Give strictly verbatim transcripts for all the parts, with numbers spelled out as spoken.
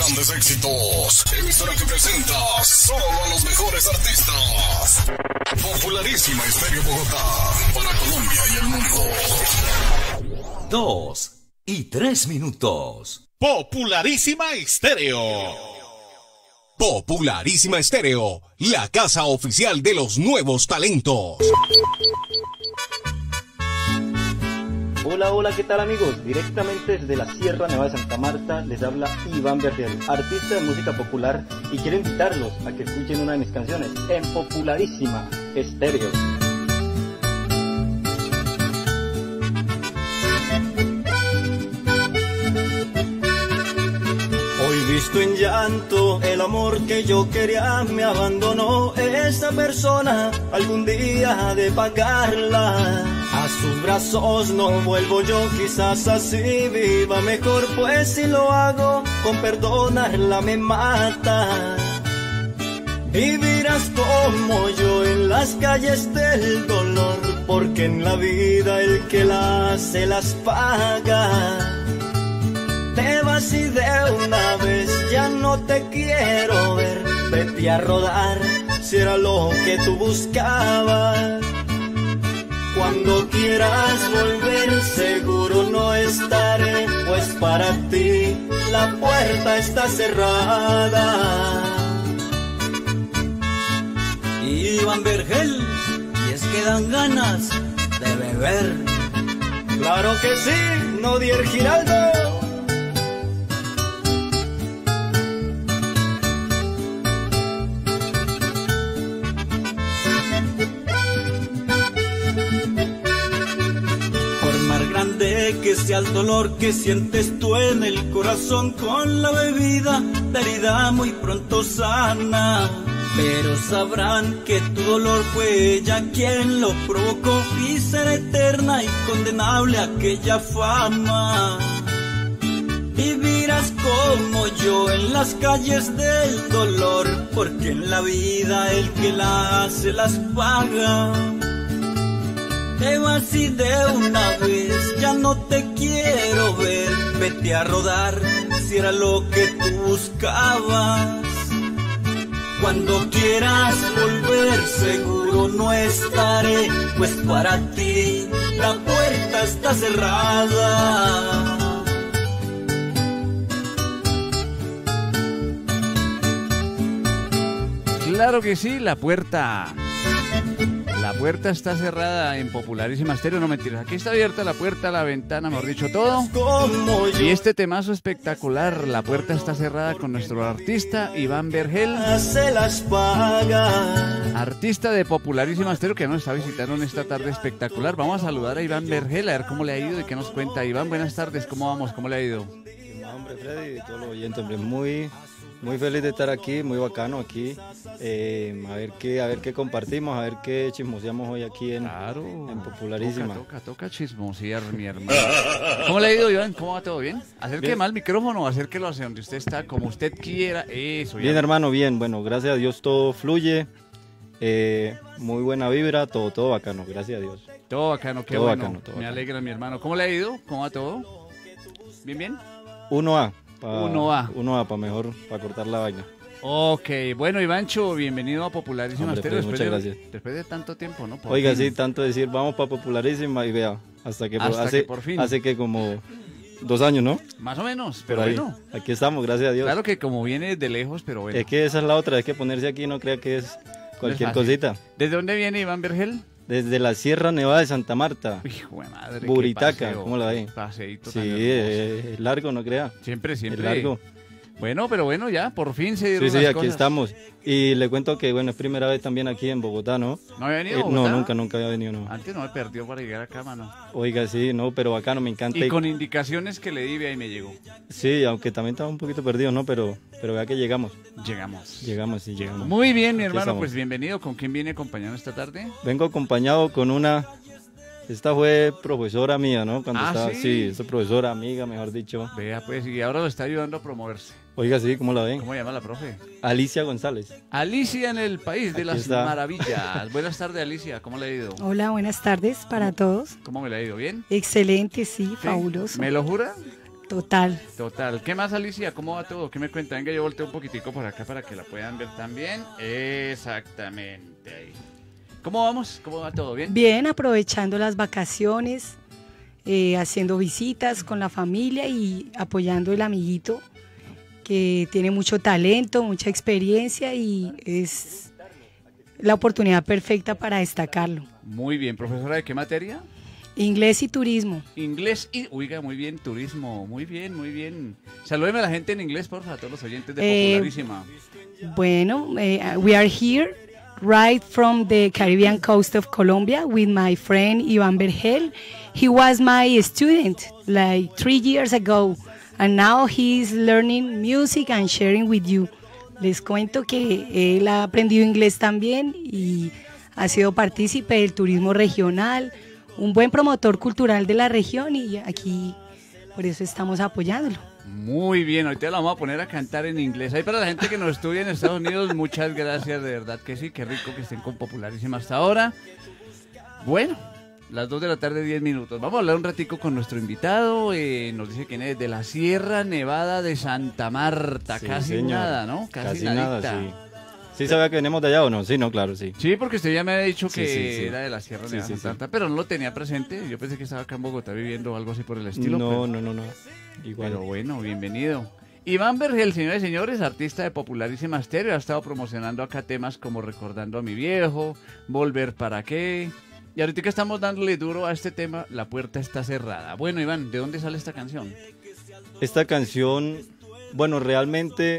grandes éxitos. Emisora que presenta solo a los mejores artistas. Popularísima Estéreo Bogotá, para Colombia y el mundo. Dos y tres minutos. Popularísima Estéreo. Popularísima Estéreo, la casa oficial de los nuevos talentos. Hola, hola, ¿qué tal amigos? Directamente desde la Sierra Nevada de Santa Marta les habla Iván Vergel, artista de música popular, y quiero invitarlos a que escuchen una de mis canciones en Popularísima Estéreo. Hoy visto en llanto, el amor que yo quería me abandonó. Esa persona algún día ha de pagarla. A sus brazos no vuelvo yo, quizás así viva mejor, pues si lo hago con perdonarla me mata. Vivirás como yo en las calles del dolor, porque en la vida el que la hace las paga. Te vas y de una vez ya no te quiero ver, vete a rodar si era lo que tú buscabas. Cuando quieras volver seguro no estaré, pues para ti la puerta está cerrada. Iván Vergel, y es que dan ganas de beber. Claro que sí, Nodier Giraldo. Que sea el dolor que sientes tú en el corazón, con la bebida la herida muy pronto sana. Pero sabrán que tu dolor fue ella quien lo provocó, y será eterna y condenable aquella fama. Vivirás como yo en las calles del dolor, porque en la vida el que la hace las paga. Te vas y de una vez ya no te quiero ver, vete a rodar si era lo que tú buscabas. Cuando quieras volver seguro no estaré, pues para ti la puerta está cerrada. Claro que sí, la puerta... La puerta está cerrada en Popularísima Estéreo, no mentiras. Aquí está abierta la puerta, la ventana, mejor dicho, todo. Y este temazo espectacular, la puerta está cerrada, con nuestro artista Iván Vergel. Artista de Popularísima Estéreo que nos está visitando en esta tarde espectacular. Vamos a saludar a Iván Vergel, a ver cómo le ha ido y qué nos cuenta. Iván, buenas tardes, ¿cómo vamos? ¿Cómo le ha ido? Hombre, Freddy y todos los oyentes, hombre, muy... Muy feliz de estar aquí, muy bacano aquí, eh, a ver qué, a ver qué compartimos, a ver qué chismoseamos hoy aquí en, claro, en Popularísima. Toca, toca, toca chismosear, mi hermano. ¿Cómo le ha ido, Iván? ¿Cómo va todo bien? Acerque más el micrófono, acérquelo hacia donde usted está, como usted quiera. Eso. Bien, hermano, bien, bueno, gracias a Dios todo fluye, eh, muy buena vibra, todo, todo bacano, gracias a Dios. Todo bacano, qué todo bueno, bacano, todo me bacano. alegra, mi hermano. ¿Cómo le ha ido? ¿Cómo va todo? ¿Bien, bien? uno A. uno A. uno A, para mejor, para cortar la vaina. Ok, bueno, Ivancho, bienvenido a Popularísima Estéreo. Pues, muchas de, gracias. Después de tanto tiempo, ¿no? Por Oiga, fin. sí, tanto decir, vamos para Popularísima y vea, hasta que, hasta hace, que por fin. hace que como dos años, ¿no? Más o menos, pero Por ahí. bueno. Aquí estamos, gracias a Dios. Claro que como viene de lejos, pero bueno. Es que esa es la otra, es que ponerse aquí no crea que es cualquier no es cosita. ¿Desde dónde viene Iván Vergel? Desde la Sierra Nevada de Santa Marta. Hijo de madre. Buritaca, ¿cómo la ve? Paseíto sí, tan es, es largo, no crea. Siempre, siempre. Es largo. Bueno, pero bueno, ya, por fin se dieron Sí, sí, las aquí cosas. estamos. Y le cuento que, bueno, es primera vez también aquí en Bogotá, ¿no? ¿No había venido Eh, a Bogotá? No, nunca, nunca había venido, no. Antes no me perdió para llegar acá, mano. Oiga, sí, no, pero bacano, me encanta. Y con indicaciones que le di, ahí me llegó. Sí, aunque también estaba un poquito perdido, ¿no? Pero, pero vea que llegamos. Llegamos. Llegamos, sí, llegamos. Muy bien, mi Aquí hermano, estamos. pues bienvenido. ¿Con quién viene acompañando esta tarde? Vengo acompañado con una... Esta fue profesora mía, ¿no? Cuando Ah, estaba, ¿sí? sí, esta profesora, amiga, mejor dicho. Vea, pues, y ahora lo está ayudando a promoverse. Oiga, sí, ¿cómo la ven? ¿Cómo llama la profe? Alicia González. Alicia en el país de Aquí las está. maravillas. Buenas tardes, Alicia. ¿Cómo le ha ido? Hola, buenas tardes para todos. ¿Cómo me le ha ido? ¿Bien? Excelente, sí, ¿Sí? fabuloso. ¿Me lo jura? Total. Total. ¿Qué más, Alicia? ¿Cómo va todo? ¿Qué me cuenta? Venga, yo volteo un poquitico por acá para que la puedan ver también. Exactamente ahí. ¿Cómo vamos? ¿Cómo va todo? ¿Bien? Bien, aprovechando las vacaciones, eh, haciendo visitas con la familia y apoyando el amiguito que tiene mucho talento, mucha experiencia y es la oportunidad perfecta para destacarlo. Muy bien. ¿Profesora de qué materia? Inglés y turismo. Inglés y, oiga, muy bien, turismo, muy bien, muy bien. Salúdeme a la gente en inglés, por favor, a todos los oyentes de Eh, Popularísima. Bueno, eh, we are here right from the Caribbean coast of Colombia with my friend Iván Vergel. He was my student like three years ago and now he's learning music and sharing with you. Les cuento que él ha aprendido inglés también y ha sido partícipe del turismo regional, un buen promotor cultural de la región y aquí por eso estamos apoyándolo. Muy bien, ahorita la vamos a poner a cantar en inglés. Ahí para la gente que nos estudia en Estados Unidos, muchas gracias, de verdad que sí, qué rico que estén con Popularísima hasta ahora. Bueno, las dos de la tarde, diez minutos. Vamos a hablar un ratico con nuestro invitado, eh, nos dice que viene desde la Sierra Nevada de Santa Marta, Sí, casi señor. nada, ¿no? Casi, Casi nadita. nada, sí. ¿Sí sabía que venimos de allá o no? Sí, no, claro, sí. Sí, porque usted ya me había dicho Sí, que sí, sí. era de la Sierra Sí, Nevada de sí, Santa sí. Marta, pero no lo tenía presente. Yo pensé que estaba acá en Bogotá viviendo o algo así por el estilo. No, pero, no, no, no. Igual. pero bueno, bienvenido. Iván Vergel, señores y señores, artista de Popularísima Estéreo, ha estado promocionando acá temas como Recordando a mi viejo, Volver para qué. Y ahorita que estamos dándole duro a este tema, La puerta está cerrada. Bueno, Iván, ¿de dónde sale esta canción? Esta canción, bueno, realmente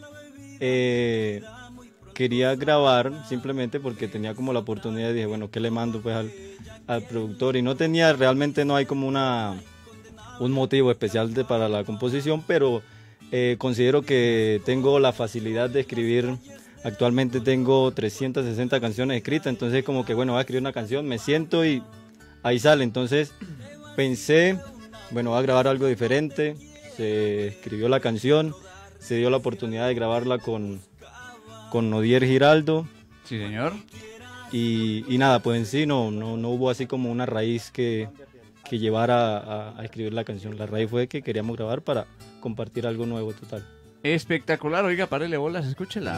eh, quería grabar simplemente porque tenía como la oportunidad y dije, bueno, ¿qué le mando pues al, al productor? Y no tenía, realmente no hay como una un motivo especial de, para la composición, pero eh, considero que tengo la facilidad de escribir. Actualmente tengo trescientas sesenta canciones escritas, entonces como que bueno, voy a escribir una canción, me siento y ahí sale. Entonces pensé, bueno, voy a grabar algo diferente, se escribió la canción, se dio la oportunidad de grabarla con, con Nodier Giraldo. Sí, señor. Y, y nada, pues en sí no, no, no hubo así como una raíz que, que llevara a, a escribir la canción. La raíz fue que queríamos grabar para compartir algo nuevo total. Espectacular, oiga, párele bolas, escúchela.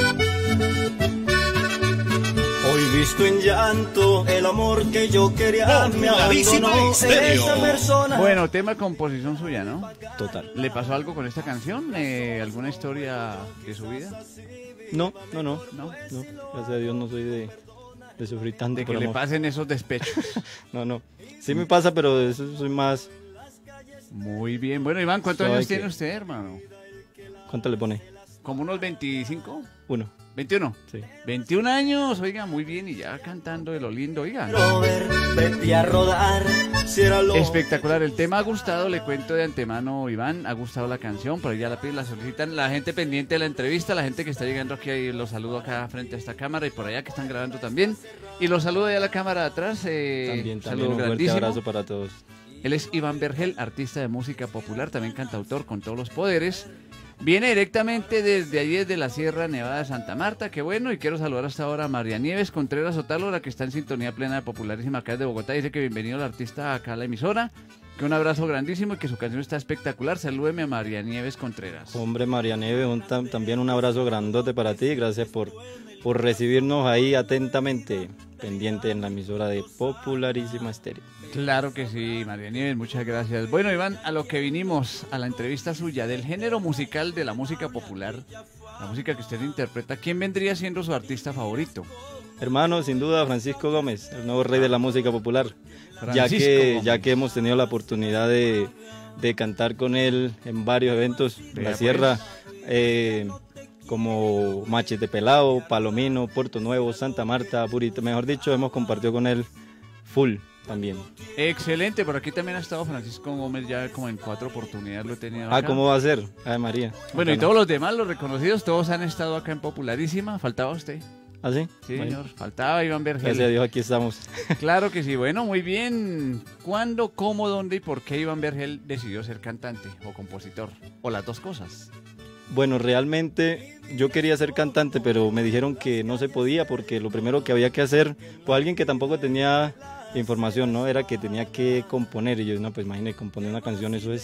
Hoy visto en llanto, el amor que yo quería me abandonó. Esa persona. Bueno, tema composición suya, ¿no? Total. ¿Le pasó algo con esta canción? Eh, ¿Alguna historia de su vida? No, no, no, ¿No? no. Gracias a Dios no soy de, de sufrir tanto De que por le amor. pasen esos despechos. No, no. Sí me pasa, pero eso soy más... Muy bien. Bueno, Iván, ¿cuántos Sabe años que- tiene usted, hermano? ¿Cuánto le pone? ¿Como unos veinticinco? Uno. ¿veintiuno? Sí. veintiún años, oiga, muy bien. Y ya cantando de lo lindo, oiga. Rover, vete a rodar, si era lo Espectacular, el tema ha gustado, le cuento de antemano, Iván, ha gustado la canción, pero ya la piden, la solicitan, la gente pendiente de la entrevista, la gente que está llegando aquí, ahí los saludo acá frente a esta cámara y por allá que están grabando también, y los saludo ya a la cámara de atrás, eh, También, saludo también un fuerte grandísimo. abrazo para todos. Él es Iván Vergel, artista de música popular, también cantautor con todos los poderes. Viene directamente desde allí, desde la Sierra Nevada de Santa Marta, qué bueno, y quiero saludar hasta ahora a María Nieves Contreras Otalo, la que está en sintonía plena de Popularísima acá de Bogotá, dice que bienvenido al artista acá a la emisora, que un abrazo grandísimo y que su canción está espectacular, salúdeme a María Nieves Contreras. Hombre, María Neve, un tam- también un abrazo grandote para ti. Gracias por, por recibirnos ahí atentamente, pendiente en la emisora de Popularísima Estéreo. Claro que sí, María Nieves, muchas gracias. Bueno, Iván, a lo que vinimos, a la entrevista suya, del género musical de la música popular, la música que usted interpreta, ¿quién vendría siendo su artista favorito? Hermano, sin duda, Francisco Gómez, el nuevo rey de la música popular. Ya Francisco que, Gómez. ya que hemos tenido la oportunidad de, de cantar con él en varios eventos de Vea, la pues. sierra, eh, como Machete Pelado, Palomino, Puerto Nuevo, Santa Marta, Purito, mejor dicho, hemos compartido con él full también. Excelente, por aquí también ha estado Francisco Gómez ya como en cuatro oportunidades lo he tenido acá. Ah, ¿cómo va a ser? Ay, María. Bueno, y Bacano. todos los demás, los reconocidos, todos han estado acá en Popularísima. ¿Faltaba usted? ¿Ah, sí? Sí, Bueno, señor. Faltaba Iván gracias a Vergel. Dios, aquí estamos. Claro que sí. Bueno, muy bien. ¿Cuándo, cómo, dónde y por qué Iván Vergel decidió ser cantante o compositor? O las dos cosas. Bueno, realmente yo quería ser cantante, pero me dijeron que no se podía porque lo primero que había que hacer, pues alguien que tampoco tenía información, ¿no? Era que tenía que componer. Y yo, no, pues imagínate, componer una canción, eso es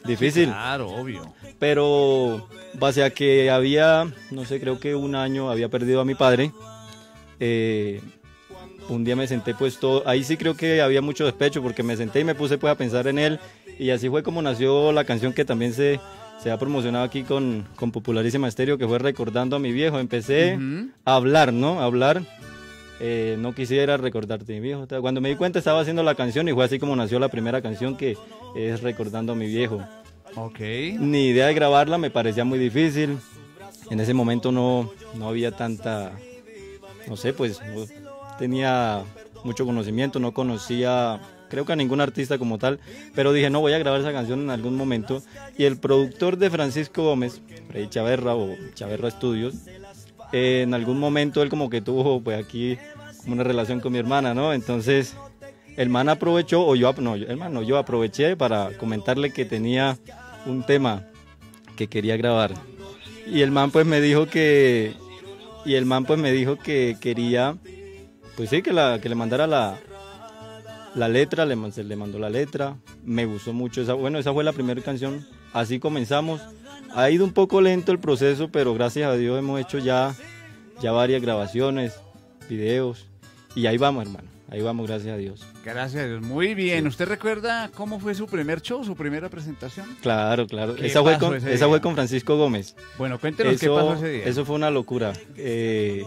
difícil. Claro, obvio. Pero base a que había, no sé, creo que un año había perdido a mi padre, eh, un día me senté pues todo, ahí sí creo que había mucho despecho porque me senté y me puse pues a pensar en él y así fue como nació la canción que también se, se ha promocionado aquí con, con Popularísima Estéreo, que fue Recordando a mi viejo. Empecé uh-huh. a hablar, ¿no? A hablar, eh, no quisiera recordarte a mi viejo. Cuando me di cuenta estaba haciendo la canción y fue así como nació la primera canción, que es Recordando a mi viejo. Ok. Ni idea de grabarla, me parecía muy difícil. En ese momento no, no había tanta, no sé, pues no tenía mucho conocimiento, no conocía, creo que a ningún artista como tal, pero dije, no, voy a grabar esa canción en algún momento. Y el productor de Francisco Gómez, Freddy Chaverra o Chaverra Studios, eh, en algún momento él como que tuvo pues aquí como una relación con mi hermana, ¿no? Entonces el man aprovechó, o yo, no, el man no, yo aproveché para comentarle que tenía un tema que quería grabar. Y el man pues me dijo que, y el man pues me dijo que quería, pues sí, que, la, que le mandara la, la letra, le, se le mandó la letra, me gustó mucho esa, bueno, esa fue la primera canción, así comenzamos. Ha ido un poco lento el proceso, pero gracias a Dios hemos hecho ya, ya varias grabaciones, videos, y ahí vamos, hermano, ahí vamos, gracias a Dios. Gracias a Dios, muy bien. ¿Usted recuerda cómo fue su primer show, su primera presentación? Claro, claro, esa fue, con, esa fue con Francisco Gómez. Bueno, cuéntenos eso, qué pasó ese día. Eso fue una locura. Eh,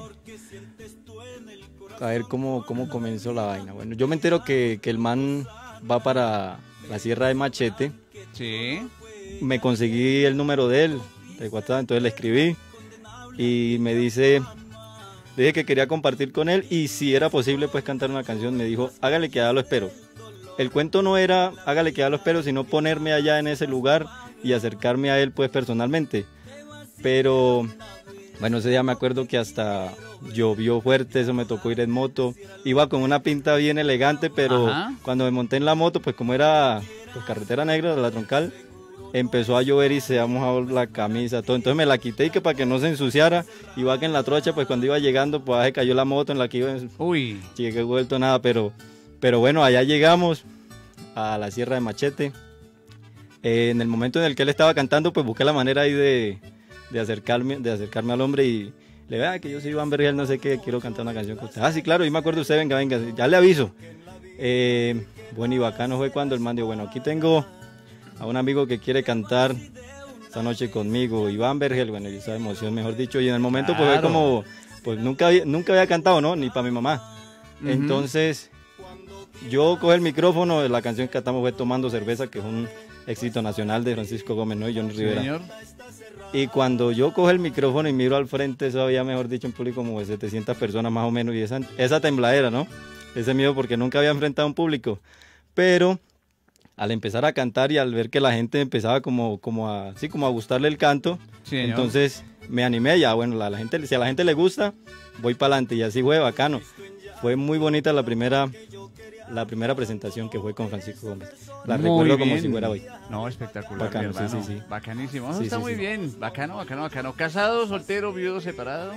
a ver cómo, cómo comenzó la vaina. Bueno, yo me entero que, que el man va para la Sierra de Machete. Sí. Me conseguí el número de él, de WhatsApp, entonces le escribí y me dice, le dije que quería compartir con él y si era posible pues cantar una canción. Me dijo, hágale que ya lo espero. El cuento no era hágale que ya lo espero, sino ponerme allá en ese lugar y acercarme a él pues personalmente. Pero bueno, ese día me acuerdo que hasta llovió fuerte, eso me tocó ir en moto. Iba con una pinta bien elegante, pero ajá, cuando me monté en la moto, pues como era pues, carretera negra de la Troncal, empezó a llover y se ha mojado la camisa, todo. Entonces me la quité y que para que no se ensuciara. Iba que en la trocha, pues cuando iba llegando, pues se cayó la moto en la que iba. Uy. Llegué vuelto nada, pero, pero bueno, allá llegamos a la Sierra de Machete. Eh, en el momento en el que él estaba cantando, pues busqué la manera ahí de, de, acercarme, de acercarme al hombre y le vea que yo soy Iván Vergel, no sé qué, quiero cantar una canción con usted. Ah, sí, claro, y me acuerdo usted, venga, venga, ya le aviso. Eh, bueno, y bacano fue cuando el man dijo, bueno, aquí tengo a un amigo que quiere cantar esta noche conmigo, Iván Vergel, bueno, y esa emoción, mejor dicho, y en el momento claro, pues fue como, pues nunca, nunca había cantado, ¿no? Ni para mi mamá. Uh-huh. Entonces, yo coge el micrófono, la canción que cantamos fue Tomando Cerveza, que es un éxito nacional de Francisco Gómez, ¿no? Y Johnny Rivera. Señor. Y cuando yo coge el micrófono y miro al frente, eso había, mejor dicho, un público como de setecientas personas más o menos, y esa, esa tembladera, ¿no? Ese miedo porque nunca había enfrentado a un público. Pero al empezar a cantar y al ver que la gente empezaba como, como, a, así, como a gustarle el canto, sí, entonces me animé, ya bueno, la, la gente, si a la gente le gusta, voy para adelante, y así fue, bacano. Fue muy bonita la primera, la primera presentación que fue con Francisco Gómez. La muy recuerdo bien, como si fuera hoy. No, espectacular, bacano, mi hermano. Sí, sí, sí. Bacanísimo, eso sí, está sí, muy sí. bien, bacano, bacano, bacano. ¿Casado, soltero, viudo, separado?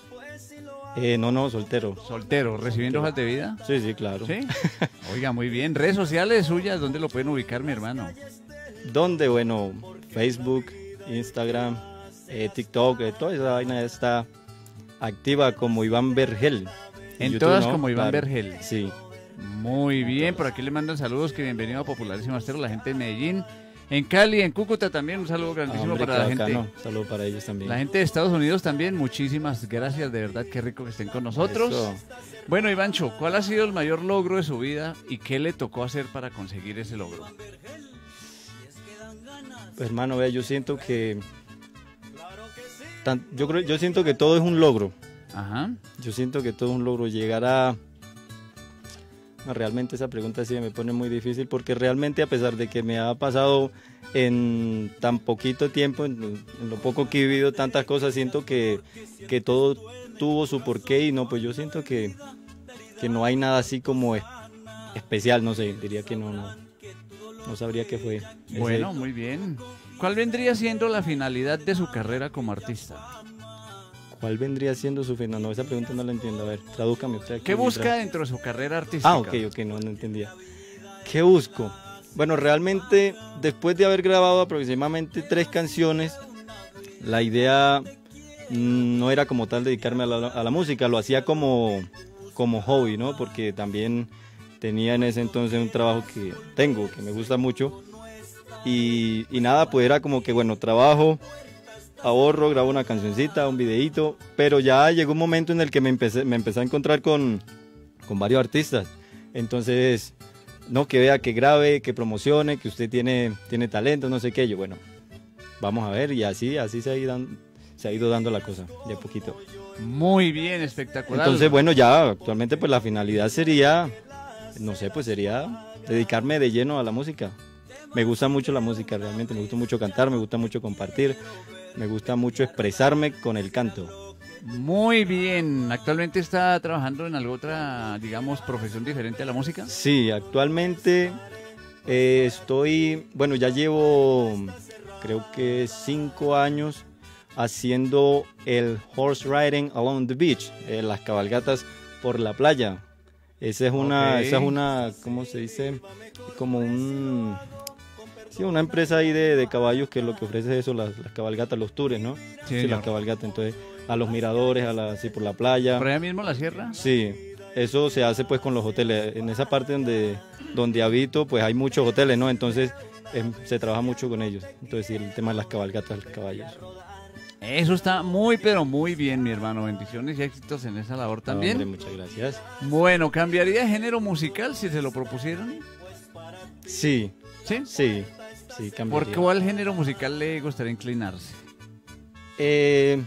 Eh, no, no, soltero. Soltero, ¿recibiendo hojas de vida? Sí, sí, claro. ¿Sí? Oiga, muy bien. ¿Redes sociales suyas dónde lo pueden ubicar, mi hermano? ¿Dónde? Bueno, Facebook, Instagram, eh, TikTok, eh, toda esa vaina está activa como Iván Vergel. En YouTube, todas ¿no? como Iván Claro. Vergel. Sí. Muy bien, por aquí le mandan saludos, que bienvenido a Popularísima Estéreo, la gente de Medellín. En Cali, en Cúcuta también, un saludo grandísimo Hombre, para la bacano. gente. Un saludo para ellos también. La gente de Estados Unidos también, muchísimas gracias, de verdad, qué rico que estén con nosotros. Eso. Bueno, Ivancho, ¿cuál ha sido el mayor logro de su vida y qué le tocó hacer para conseguir ese logro? Pues hermano, vea, yo siento que tan, yo creo, yo siento que todo es un logro. Ajá. Yo siento que todo es un logro. Llegar a no, realmente esa pregunta sí me pone muy difícil porque realmente a pesar de que me ha pasado en tan poquito tiempo, en, en lo poco que he vivido tantas cosas, siento que, que todo tuvo su porqué y no, pues yo siento que, que no hay nada así como es, especial, no sé, diría que no, no, no sabría qué fue. Bueno, ese. muy bien. ¿Cuál vendría siendo la finalidad de su carrera como artista? ¿Cuál vendría siendo su final? No, esa pregunta no la entiendo. A ver, tradúcame usted aquí. ¿Qué busca mientras... dentro de su carrera artística? Ah, ok, ok, no, no entendía. ¿Qué busco? Bueno, realmente después de haber grabado aproximadamente tres canciones, la idea no era como tal dedicarme a la, a la música, lo hacía como, como hobby, ¿no? Porque también tenía en ese entonces un trabajo que tengo, que me gusta mucho. Y, y nada, pues era como que, bueno, trabajo, ahorro, grabo una cancioncita, un videíto, pero ya llegó un momento en el que me empecé, me empecé a encontrar con, con varios artistas. Entonces, no, que vea, que grabe, que promocione, que usted tiene, tiene talento, no sé qué. Yo, bueno, vamos a ver, y así, así se ha ido dando, se ha ido dando la cosa, de a poquito. Muy bien, espectacular. Entonces, bueno, ya actualmente pues la finalidad sería, no sé, pues sería dedicarme de lleno a la música. Me gusta mucho la música, realmente, me gusta mucho cantar, me gusta mucho compartir, me gusta mucho expresarme con el canto. Muy bien. ¿Actualmente está trabajando en alguna otra, digamos, profesión diferente a la música? Sí, actualmente eh, estoy, bueno, ya llevo creo que cinco años haciendo el horse riding along the beach, eh, las cabalgatas por la playa. Esa es una, Okay. esa es una, ¿cómo se dice? Como un... Sí, una empresa ahí de, de caballos que lo que ofrece es eso, las, las cabalgatas, los tours, ¿no? Sí, Sí, las señor. cabalgatas, entonces a los miradores, a la, así por la playa. ¿Por allá mismo la sierra? Sí, eso se hace pues con los hoteles. En esa parte donde, donde habito, pues hay muchos hoteles, ¿no? Entonces em, se trabaja mucho con ellos. Entonces sí, el tema de las cabalgatas, los caballos. Eso está muy, pero muy bien, mi hermano. Bendiciones y éxitos en esa labor No, también. hombre, muchas gracias. Bueno, ¿cambiaría de género musical si se lo propusieran? Sí, ¿Sí? sí, sí, ¿Por cambiaría. cuál género musical le gustaría inclinarse? Eh,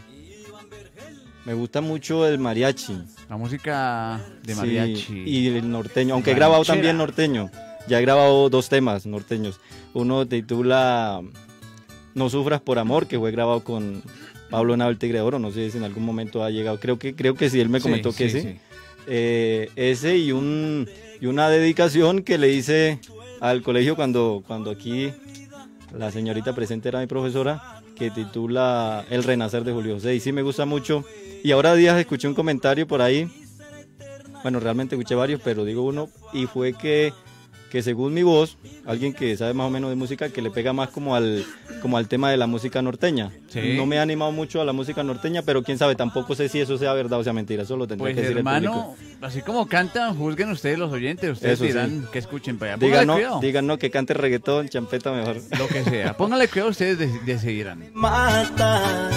me gusta mucho el mariachi. La música de Sí, mariachi. y el norteño, aunque he grabado Ranchera. también norteño. Ya he grabado dos temas norteños. Uno titula No sufras por amor, que fue grabado con Pablo Nava, el Tigre de Oro. No sé si en algún momento ha llegado. Creo que, creo que sí, él me comentó Sí, que sí, sí. sí. Eh, ese y, un, y una dedicación que le hice al colegio cuando, cuando aquí la señorita presente era mi profesora, que titula El Renacer de Julio José. Y sí me gusta mucho. Y ahora días escuché un comentario por ahí. Bueno, realmente escuché varios, pero digo uno. Y fue que, que según mi voz, alguien que sabe más o menos de música, que le pega más como al, como al tema de la música norteña. Sí. No me ha animado mucho a la música norteña, pero quién sabe, tampoco sé si eso sea verdad o sea mentira. Eso lo tendría Pues que decir el hermano, público. así como cantan, juzguen ustedes los oyentes. Ustedes Eso sí. dirán que escuchen para allá. Póngale Digan no, cuidado. digan no, que cante reggaetón, champeta mejor. Lo que sea. Póngale cuidado, ustedes de- decidirán. Mata.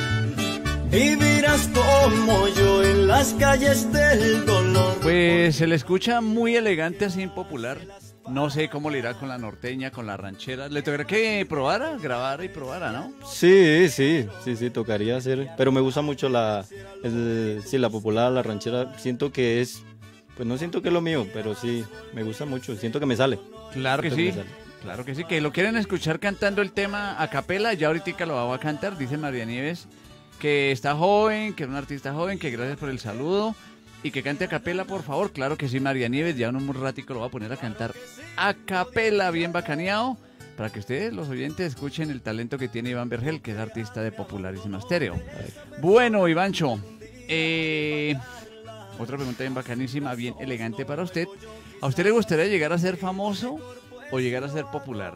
Vivirás como yo en las calles del dolor. Pues se le escucha muy elegante, así impopular. No sé cómo le irá con la norteña, con la ranchera. Le tocará que probara, grabara y probara, ¿no? Sí, sí, sí, sí, tocaría hacer. Pero me gusta mucho la, el- sí, la popular, la ranchera. Siento que es, pues no siento que es lo mío, pero sí, me gusta mucho. Siento que me sale. Claro que Siento sí. me sale. Claro que sí. Que lo quieren escuchar cantando el tema a capela. Ya ahorita lo va a cantar, dice María Nieves, que está joven, que es un artista joven, que gracias por el saludo. Y que cante a capela, por favor. Claro que sí, María Nieves. Ya en un ratico lo va a poner a cantar a capela, bien bacaneado, para que ustedes, los oyentes, escuchen el talento que tiene Iván Vergel, que es artista de Popularísima Estéreo. Bueno, Ivancho, eh, otra pregunta bien bacanísima, bien elegante para usted. ¿A usted le gustaría llegar a ser famoso o llegar a ser popular?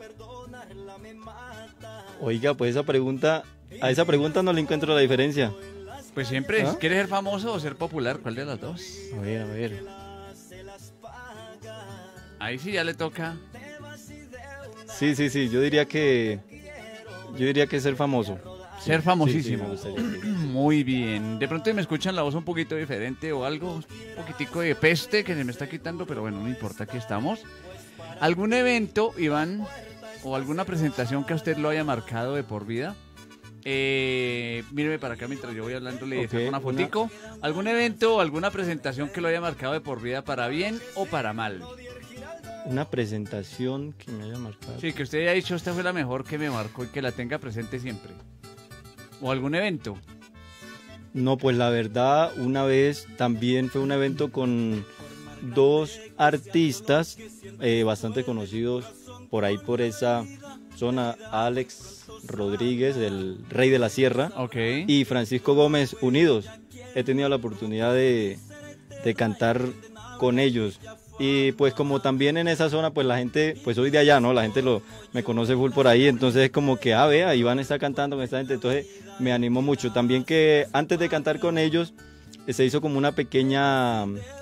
Oiga, pues esa pregunta, a esa pregunta no le encuentro la diferencia. Pues siempre, ¿Ah? ¿quiere ser famoso o ser popular? ¿Cuál de las dos? A ver, a ver. Ahí sí ya le toca. Sí, sí, sí, yo diría que, yo diría que ser famoso. Ser Sí, famosísimo. sí, me gustaría, sí. Muy bien. De pronto me escuchan la voz un poquito diferente o algo, un poquitico de peste que se me está quitando, pero bueno, no importa, aquí estamos. ¿Algún evento, Iván, o alguna presentación que a usted lo haya marcado de por vida? Eh, míreme para acá mientras yo voy hablando, le Ok, saco una una- fotico. ¿Algún evento o alguna presentación que lo haya marcado de por vida para bien o para mal? Una presentación que me haya marcado. Sí, que usted haya dicho, esta fue la mejor que me marcó y que la tenga presente siempre. ¿O algún evento? No, pues la verdad, una vez también fue un evento con dos artistas eh, bastante conocidos por ahí, por esa zona, Alex Rodríguez, el Rey de la Sierra, Ok. y Francisco Gómez, unidos. He tenido la oportunidad de, de cantar con ellos Y pues como también en esa zona, pues la gente, pues soy de allá, ¿no? La gente lo, me conoce full por ahí, entonces es como que, ah, vea, Iván está cantando con esta gente, entonces me animó mucho. También que antes de cantar con ellos, se hizo como una pequeña,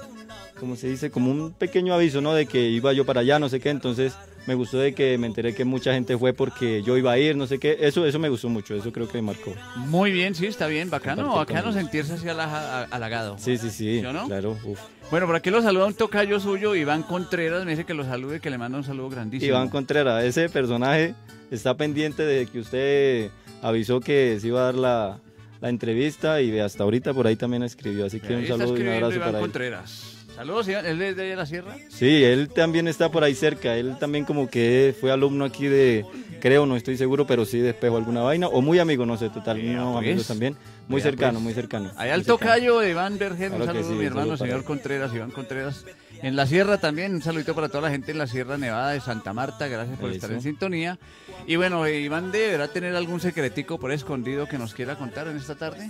¿cómo se dice? Como un pequeño aviso, ¿no? De que iba yo para allá, no sé qué, entonces me gustó de que me enteré que mucha gente fue porque yo iba a ir, no sé qué, eso eso me gustó mucho, eso creo que me marcó. Muy bien, sí, está bien, bacano, Compartir bacano con sentirse así halaga- halagado. Sí, sí, sí, ¿Sí o no? claro, uf. Bueno, por aquí lo saluda un tocayo suyo, Iván Contreras, me dice que lo salude, que le manda un saludo grandísimo. Iván Contreras, ese personaje está pendiente de que usted avisó que se iba a dar la, la entrevista y hasta ahorita por ahí también escribió, así que Ahí un está saludo y un escribiendo abrazo Iván para él. Contreras. Saludos, Iván, ¿él es de allá de la sierra? Sí, él también está por ahí cerca, él también como que fue alumno aquí de, creo, no estoy seguro, pero sí de Espejo alguna vaina, o muy amigo, no sé, total, Vea, no, pues. amigos también, muy Vea, cercano, pues. muy cercano. Allá el muy cercano. tocayo de Iván Vergel, un Claro que saludo, sí, mi un saludo hermano, para señor él. Contreras, Iván Contreras. En la sierra también, un saludito para toda la gente en la Sierra Nevada de Santa Marta, gracias por estar Eso. en sintonía. Y bueno, eh, Iván deberá tener algún secretico por escondido que nos quiera contar en esta tarde.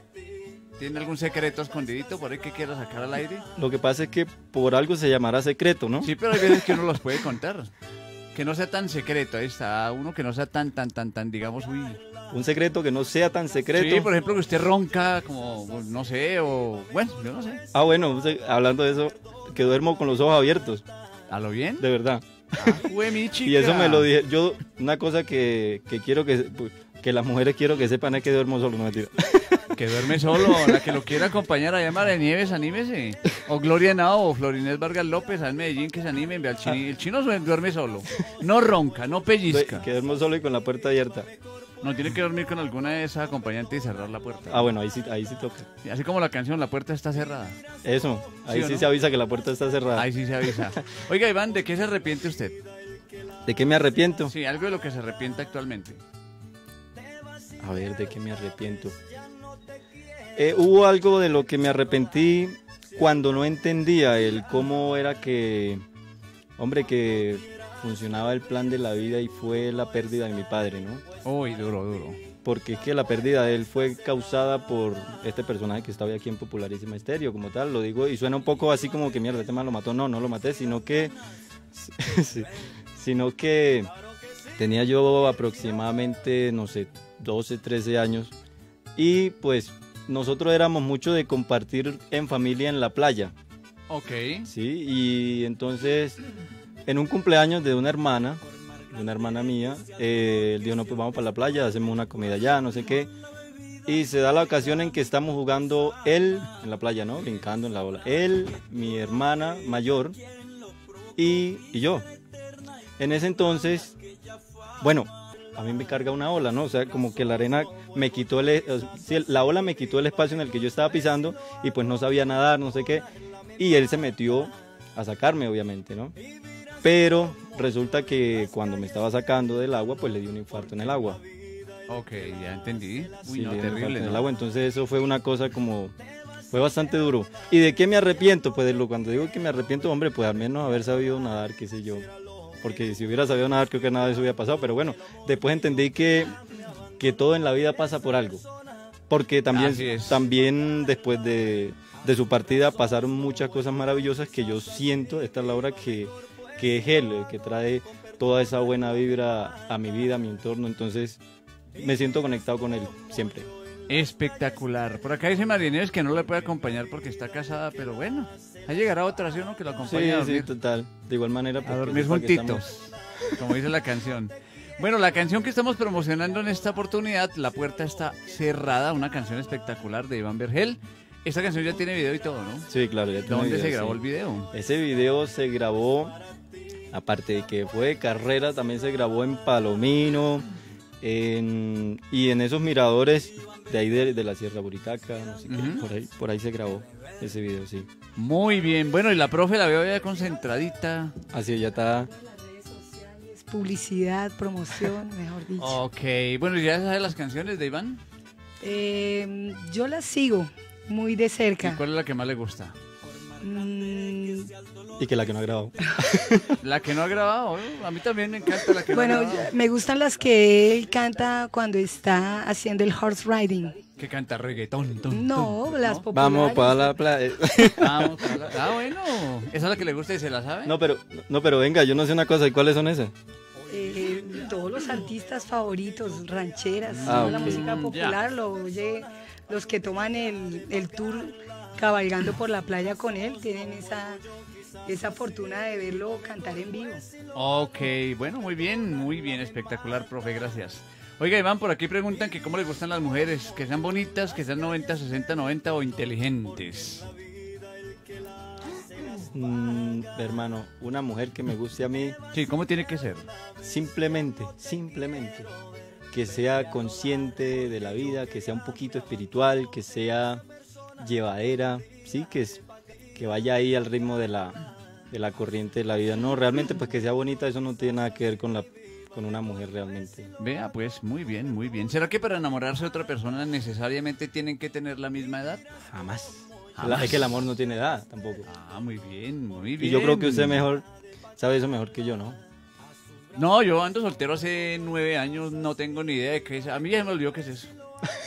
¿Tiene algún secreto escondidito por ahí que quiera sacar al aire? Lo que pasa es que por algo se llamará secreto, ¿no? Sí, pero hay veces que uno los puede contar. Que no sea tan secreto, ahí está, uno que no sea tan, tan, tan, tan, digamos, uy. Un secreto que no sea tan secreto. Sí, por ejemplo, que usted ronca, como, no sé, o, bueno, yo no sé. Ah, bueno, usted- hablando de eso, que duermo con los ojos abiertos, ¿A lo bien? de verdad. Ah, fue mi chica. Y eso me lo dije, yo, una cosa que, que quiero que, que las mujeres quiero que sepan es que duermo solo, no mentira. Que duerme solo, la que lo quiera acompañar allá en María Nieves, anímese. O Gloria Henao o Florinés Vargas López, allá en Medellín, que se animen. Ve al chini, el chino duerme duerme solo. No ronca, no pellizca. Que duermo solo y con la puerta abierta. No tiene que dormir con alguna de esas acompañantes y cerrar la puerta. Ah, bueno, ahí sí, ahí sí toca. Así como la canción, la puerta está cerrada. Eso, ahí ¿Sí o sí no? se avisa que la puerta está cerrada. Ahí sí se avisa. Oiga, Iván, ¿de qué se arrepiente usted? ¿De qué me arrepiento? Sí, algo de lo que se arrepiente actualmente. A ver, ¿de qué me arrepiento? Eh, hubo algo de lo que me arrepentí cuando no entendía el cómo era que, hombre, que funcionaba el plan de la vida y fue la pérdida de mi padre, ¿no? Uy, duro, duro. Porque es que la pérdida de él fue causada por este personaje que estaba aquí en Popularísima Estéreo, como tal, lo digo, y suena un poco así como que mierda, este man lo mató. No, no lo maté, sino que, sí, sino que tenía yo aproximadamente, no sé, doce, trece años, y pues nosotros éramos mucho de compartir en familia en la playa, Ok. ¿sí? Y entonces, en un cumpleaños de una hermana, de una hermana mía, eh, él dijo, no, pues vamos para la playa, hacemos una comida allá, no sé qué. Y se da la ocasión en que estamos jugando él en la playa, ¿no? Brincando en la ola. Él, mi hermana mayor y, y yo. En ese entonces, bueno, a mí me carga una ola, ¿no? O sea, como que la arena me quitó el... eh, sí, la ola me quitó el espacio en el que yo estaba pisando y pues no sabía nadar, no sé qué. Y él se metió a sacarme, obviamente, ¿no? Pero resulta que cuando me estaba sacando del agua, pues le dio un infarto en el agua. Ok, ya entendí. Uy, Sí, no, le dio un infarto terrible, en el ¿no? agua, entonces eso fue una cosa como... Fue bastante duro. ¿Y de qué me arrepiento? Pues de lo, cuando digo que me arrepiento, hombre, pues al menos haber sabido nadar, qué sé yo. Porque si hubiera sabido nadar, creo que nada de eso hubiera pasado. Pero bueno, después entendí que, que todo en la vida pasa por algo. Porque también, Así es. también después de, de su partida pasaron muchas cosas maravillosas que yo siento, esta es la hora que, que es él, el que trae toda esa buena vibra a mi vida, a mi entorno. Entonces me siento conectado con él siempre. Espectacular. Por acá dice María Nieves que no le puede acompañar porque está casada, pero bueno, ahí llegará otra, ¿sí o no? Que lo Sí, acompañe a dormir, sí, total. De igual manera, pues, a que dormir sepa que estamos- juntitos, como dice la canción. Bueno, la canción que estamos promocionando en esta oportunidad, La Puerta Está Cerrada, una canción espectacular de Iván Vergel. Esta canción ya tiene video y todo, ¿no? Sí, claro. Ya tiene ¿Dónde video, se sí. grabó el video? Ese video se grabó, aparte de que fue de carrera, también se grabó en Palomino en- y en esos miradores de ahí de, de la Sierra Buritaca, no sé qué, Ujú. por ahí, por ahí se grabó ese video, sí. Muy bien. Bueno, y la profe la veo ya concentradita. Así ya está. Publicidad, promoción, mejor dicho. Ok. Bueno, ¿ya sabes las canciones de Iván? Eh, yo la sigo muy de ¿Y cerca. cuál es la que más le gusta? Mm, Y que la que no ha grabado. La que no ha grabado, ¿no? A mí también me encanta la que bueno, no ha grabado. me gustan las que él canta cuando está haciendo el horse riding. Que canta reggaetón. ton, No, ton, las ¿no? populares. Vamos para la playa. Vamos para la- Ah, bueno. Esa es la que le gusta y se la sabe. No, pero, no, pero venga, yo no sé una cosa. ¿Y cuáles son esas? Eh, todos los artistas favoritos, rancheras, Ah, toda la ok. música Mm, popular, lo oye, los que toman el, el tour cabalgando por la playa con él, tienen esa, esa fortuna de verlo cantar en vivo. Ok, bueno, muy bien, muy bien, espectacular, profe, gracias. Oiga, Iván, por aquí preguntan que cómo les gustan las mujeres, que sean bonitas, que sean noventa, sesenta, noventa o inteligentes. Mm, hermano, una mujer que me guste a mí, Sí, ¿cómo tiene que ser? simplemente, simplemente, que sea consciente de la vida, que sea un poquito espiritual, que sea llevadera, sí, que, es- que vaya ahí al ritmo de la, de la corriente de la vida. No, realmente, pues que sea bonita, eso no tiene nada que ver con la con una mujer realmente. Vea, pues, muy bien, muy bien. ¿Será que para enamorarse de otra persona necesariamente tienen que tener la misma edad? Jamás. Jamás. La- es que el amor no tiene edad tampoco. Ah, muy bien, muy Y bien. yo creo que usted mejor sabe eso mejor que yo, ¿no? No, yo ando soltero hace nueve años, no tengo ni idea de qué es. A mí ya se me olvidó qué es eso.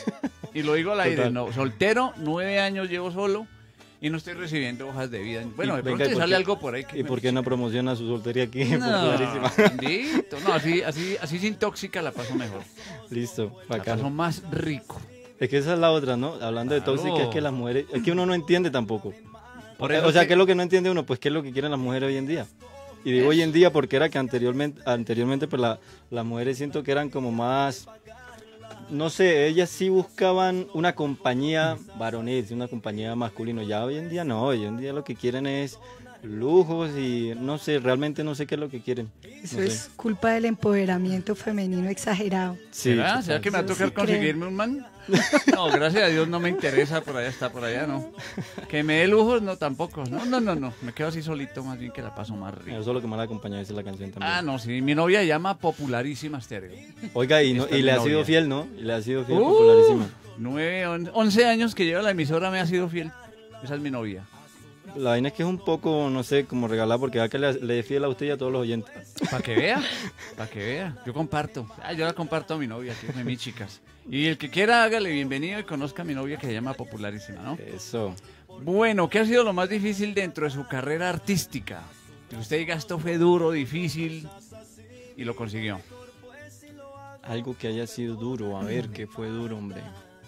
Y lo digo al aire, Total. no. Soltero, nueve años llevo solo y no estoy recibiendo hojas de vida. Bueno, Y de venga, pronto ¿y le por sale qué- algo por ahí. Que ¿Y me- por qué no promociona su soltería aquí? No, Popularísima. bendito. No, así, así, así sin tóxica la paso mejor. Listo, La paso bacano. más rico. Es que esa es la otra, ¿no? Hablando de Claro. tóxica, es que las mujeres, es que uno no entiende tampoco. Por o eso sea, que- ¿qué es lo que no entiende uno? Pues qué es lo que quieren las mujeres hoy en día. Y digo hoy en día porque era que anteriormente, anteriormente pues la- las mujeres siento que eran como más, no sé, ellas sí buscaban una compañía varonil, sí, una compañía masculina. Ya hoy en día no, hoy en día lo que quieren es lujos y no sé, realmente no sé qué es lo que quieren. Eso No sé. es culpa del empoderamiento femenino exagerado. Sí, ¿Será? total. ¿Será que me va a Yo tocar sí creo. conseguirme un man? No, gracias a Dios no me interesa, por allá está, por allá no. Que me dé lujos, no tampoco. No, no, no, no. Me quedo así solito, más bien que la paso más rico. Eso es lo que más la acompaña, esa es la canción también. Ah, no, sí, mi novia llama Popularísima Estéreo. Oiga, y, no- Esta y es le mi ha sido novia. fiel, ¿no? Y le ha sido fiel, Uh, popularísima. Nueve, on- once años que lleva la emisora me ha sido fiel. Esa es mi novia. La vaina es que es un poco, no sé, como regalar, porque va que le, le dé fiel a usted y a todos los oyentes. Para que vea, para que vea. Yo comparto. Ah, yo la comparto a mi novia, que es de mis chicas. Y el que quiera, hágale bienvenido y conozca a mi novia que se llama Popularísima, ¿no? Eso. Bueno, ¿qué ha sido lo más difícil dentro de su carrera artística? Que usted diga, esto fue duro, difícil y lo consiguió. Algo que haya sido duro, a ver, ¿qué fue duro, hombre?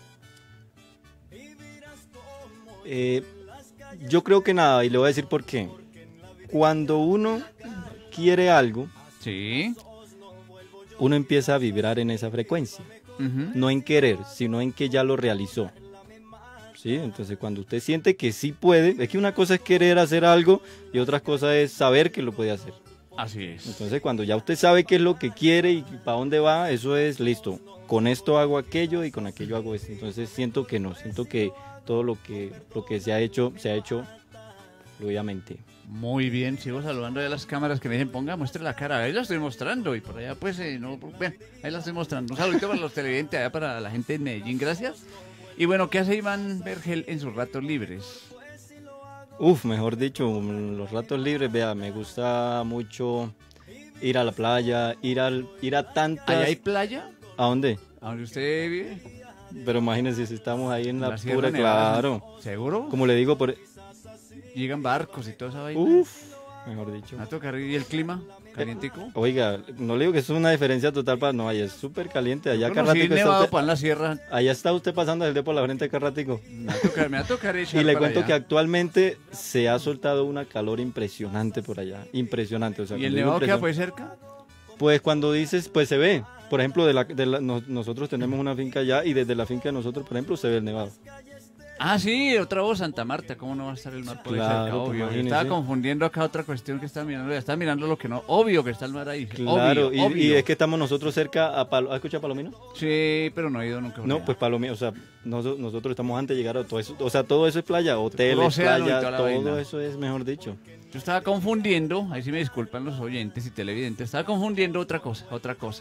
Eh, yo creo que nada, y le voy a decir por qué. Cuando uno quiere algo, Sí. uno empieza a vibrar en esa frecuencia. Ujú. No en querer, sino en que ya lo realizó. ¿Sí? Entonces, cuando usted siente que sí puede, es que una cosa es querer hacer algo y otra cosa es saber que lo puede hacer. Así es. Entonces, cuando ya usted sabe qué es lo que quiere y para dónde va, eso es listo. Con esto hago aquello y con aquello hago esto. Entonces, siento que no, siento que todo lo que, lo que se ha hecho, se ha hecho fluidamente. Muy bien, sigo saludando a las cámaras que me dicen, ponga, muestre la cara. Ahí la estoy mostrando y por allá, pues, eh, no, bueno, ahí la estoy mostrando. Un saludito para los televidentes, allá para la gente de Medellín, gracias. Y bueno, ¿qué hace Iván Vergel en sus ratos libres? Uf, mejor dicho, los ratos libres, vea, me gusta mucho ir a la playa, ir al, ir a tantas... ¿Allá hay playa? ¿A dónde? ¿A donde usted vive? Pero imagínense si estamos ahí en la, La Sierra pura, Nevada. claro. ¿Seguro? Como le digo, por... Llegan barcos y toda esa vaina. Uf, mejor dicho. ¿Me va a tocar? ¿Y el clima? ¿Calientico? Oiga, no le digo que eso es una diferencia total para... No, allá es súper caliente, allá Bueno, cada sí, ratico está nevado usted- para en la sierra. allá está usted pasando el dedo por la frente cada ratico. Me va a tocar, me va a tocar echar Y le para cuento allá. que actualmente se ha soltado una calor impresionante por allá. Impresionante. O sea, ¿Y el cuando digo nevado queda impresionante- pues cerca? Pues cuando dices, pues se ve. Por ejemplo, de la, de la- nos- nosotros tenemos una finca allá y desde la finca de nosotros, por ejemplo, se ve el nevado. Ah, sí, otra voz, Santa Marta. ¿Cómo no va a estar el mar por ahí Claro, cerca? pues Obvio. Yo imagínese. estaba confundiendo acá otra cuestión que estaba mirando. Ya estaba mirando lo que no. Obvio que está el mar ahí. Claro, Obvio, y, obvio. y es que estamos nosotros cerca a Palo... ¿Has escuchado Palomino? Sí, pero no he ido nunca. por No, allá. pues Palomino, o sea, noso- nosotros estamos antes de llegar a todo eso. O sea, todo eso es playa, hoteles, océano y playa, toda la todo vaina. eso es, mejor dicho. Yo estaba confundiendo, ahí sí me disculpan los oyentes y televidentes, estaba confundiendo otra cosa, otra cosa.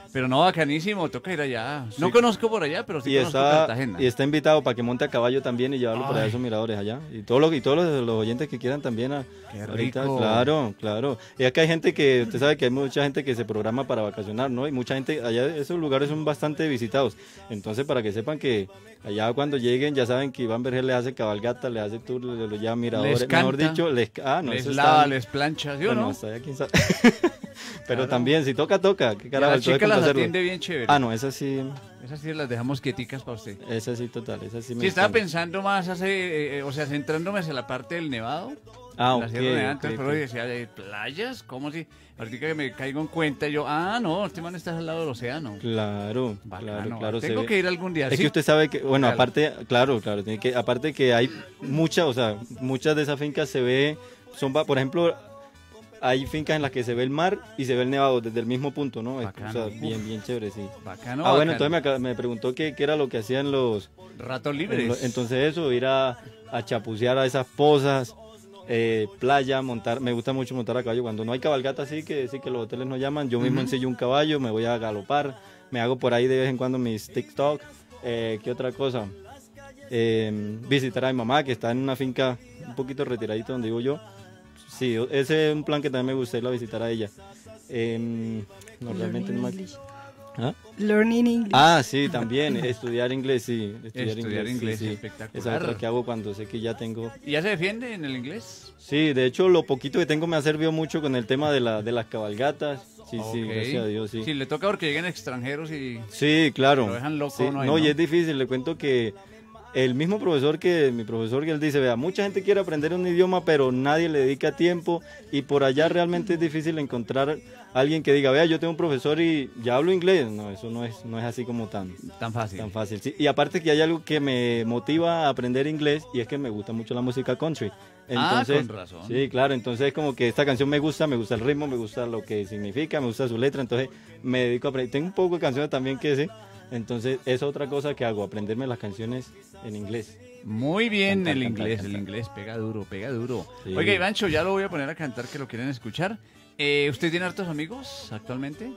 Pero no, bacanísimo, toca ir allá. No Sí. conozco por allá, pero sí Y conozco está, Cartagena. y está invitado para que monte a caballo también y llevarlo para Ay. esos miradores allá. Y todos los, y todos los, los oyentes que quieran también. A, Qué ahorita, rico. claro, claro. Y acá hay gente que, usted sabe que hay mucha gente que se programa para vacacionar, ¿no? Y mucha gente, allá esos lugares son bastante visitados. Entonces, para que sepan que allá cuando lleguen, ya saben que Iván Vergel les hace cabalgata, les hace tour, les, les lleva miradores. Les Mejor canta, dicho, les, ah, no, les eso lava, está- les plancha, ¿sí o bueno, no? hasta allá, quién sabe. Pero Claro. también, si toca, toca. ¿Qué Y a carajo? la entonces, chica ¿cómo las hacerlo? atiende bien chévere. Ah, no, esa sí, Esas sí las dejamos quieticas para usted. esa sí total, esa sí me Sí, estaba encanta. pensando más, hace, eh, o sea, centrándome hacia la parte del nevado. Ah, la ok, Sierra Nevada, ok, entonces, pero ok. decía, ¿hay playas? ¿Cómo si? Ahorita que me caigo en cuenta, yo, ah, no, este man está al lado del océano. Claro, Bacano. claro, claro. se Tengo ve. que ir algún día. Es ¿sí? que usted sabe que, bueno, Claro. aparte, claro, claro, tiene que, aparte que hay muchas, o sea, muchas de esas fincas se ve, son, ba- por ejemplo, hay fincas en las que se ve el mar y se ve el nevado desde el mismo punto, ¿no? Es- Bacano. o sea, bien, bien chévere, sí. Bacano, ah, bueno, bacano. entonces me, acaba- me preguntó qué, qué era lo que hacían los, Ratos en libres. lo- entonces eso, ir a, a chapucear a esas pozas, eh, playa, montar, me gusta mucho montar a caballo, cuando no hay cabalgata así, que sí que los hoteles no llaman, yo mismo Ujú. ensillo un caballo, me voy a galopar, me hago por ahí de vez en cuando mis TikTok, eh, ¿qué otra cosa? Eh, visitar a mi mamá que está en una finca un poquito retiradito donde vivo yo. Sí, ese es un plan que también me gusta, ir a visitar a ella. Eh, no, realmente no me... Learning English. ¿Ah? Learning English. Ah, sí, también, estudiar inglés, sí. Estudiar, Estudiar inglés, sí, sí. espectacular. Esa es otra que hago cuando sé que ya tengo... ¿Y ya se defiende en el inglés? Sí, de hecho, lo poquito que tengo me ha servido mucho con el tema de, la, de las cabalgatas. Sí, sí, Ok. gracias a Dios, sí. Sí, le toca porque llegan extranjeros y... Sí, claro. Lo dejan loco, Sí, ¿no? Ahí, no, y ¿no? es difícil, le cuento que el mismo profesor que, mi profesor que él dice, vea, mucha gente quiere aprender un idioma, pero nadie le dedica tiempo y por allá realmente es difícil encontrar a alguien que diga, vea, yo tengo un profesor y ya hablo inglés. No, eso no es, no es así como tan, Tan fácil. tan fácil. Sí, y aparte que hay algo que me motiva a aprender inglés y es que me gusta mucho la música country. Ah, Entonces, con razón. Sí, claro, entonces como que esta canción me gusta, me gusta el ritmo, me gusta lo que significa, me gusta su letra, entonces me dedico a aprender. Tengo un poco de canciones también que sé, entonces es otra cosa que hago, aprenderme las canciones en inglés. Muy bien Cantar, el cantar, inglés, cantar. el inglés pega duro, pega duro. Sí. Oiga, Ivancho, ya lo voy a poner a cantar que lo quieren escuchar. Eh, ¿Usted tiene hartos amigos actualmente?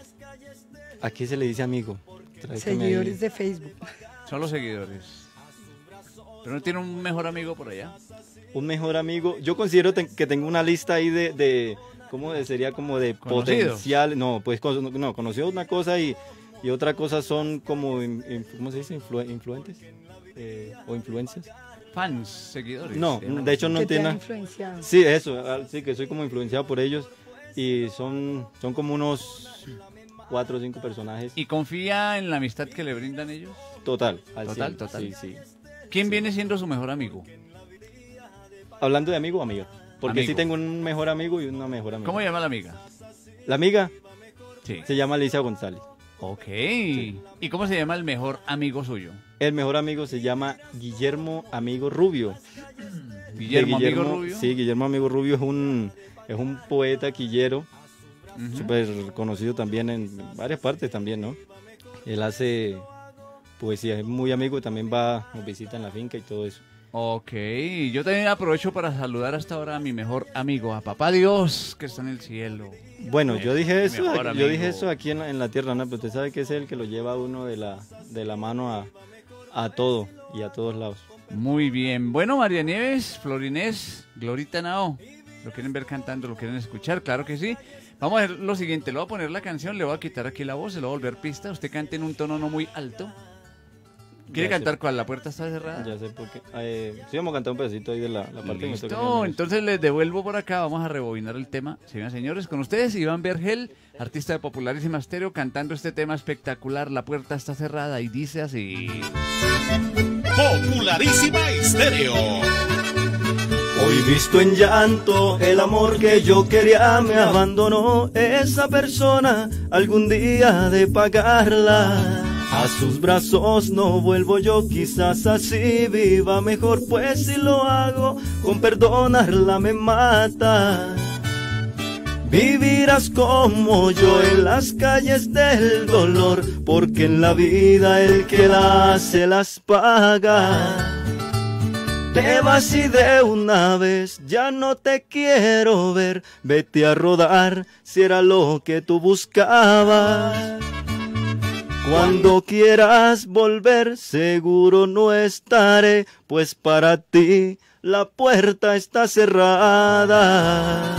Aquí se le dice amigo. Tráigame ahí. Seguidores de Facebook. Son los seguidores. ¿Pero no tiene un mejor amigo por allá? Un mejor amigo, yo considero ten- que tengo una lista ahí de, de ¿cómo de- sería como de ¿Conocidos? potencial? No, pues con- no, conocido una cosa y, y otra cosa son como, in- in- ¿cómo se dice? Influ- influentes eh, o influencias. Fans, seguidores. No, digamos. de hecho no que te tiene han nada. influenciado. Sí, eso, ah, sí, que soy como influenciado por ellos y son, son como unos cuatro o cinco personajes. ¿Y confía en la amistad que le brindan ellos? Total, al Total, cien, total. Sí, sí. ¿Quién viene siendo su mejor amigo? Hablando de amigo o amiga, porque Amigo. sí tengo un mejor amigo y una mejor amiga. ¿Cómo llama la amiga? La amiga Sí. se llama Alicia González. Ok. ¿Y cómo se llama el mejor amigo suyo? El mejor amigo se llama Guillermo Amigo Rubio. Guillermo, De Amigo Rubio. Sí, Guillermo Amigo Rubio es un, es un poeta quillero, Ujú. súper conocido también en varias partes también, ¿no? Él hace poesía, es muy amigo y también va, nos visita en la finca y todo eso. Ok, yo también aprovecho para saludar hasta ahora a mi mejor amigo, a Papá Dios, que está en el cielo. Bueno, yo dije Mi eso, mejor yo amigo. dije eso aquí en la, en la tierra, ¿no? Pero usted sabe que es el que lo lleva a uno de la, de la mano a, a todo y a todos lados. Muy bien. Bueno, María Nieves, Florinés, Glorita Nao, ¿lo quieren ver cantando, lo quieren escuchar? Claro que sí. Vamos a ver lo siguiente, le voy a poner la canción, le voy a quitar aquí la voz, se lo voy a volver pista. Usted cante en un tono no muy alto. ¿Quiere Ya sé. cantar cuál? ¿La puerta está cerrada? Ya sé por qué. Eh, sí, vamos a cantar un pedacito ahí de la, la parte que me toca Listo, menos. entonces les devuelvo por acá, vamos a rebobinar el tema. Señoras y señores, con ustedes Iván Vergel, artista de Popularísima Estéreo, cantando este tema espectacular, La puerta está cerrada, y dice así. Popularísima Estéreo. Hoy visto en llanto el amor que yo quería me abandonó. Esa persona algún día de pagarla. A sus brazos no vuelvo yo, quizás así viva mejor, pues si lo hago con perdonarla me mata. Vivirás como yo en las calles del dolor, porque en la vida el que la hace las paga. Te vas y de una vez ya no te quiero ver, vete a rodar si era lo que tú buscabas. Cuando quieras volver, seguro no estaré, pues para ti la puerta está cerrada.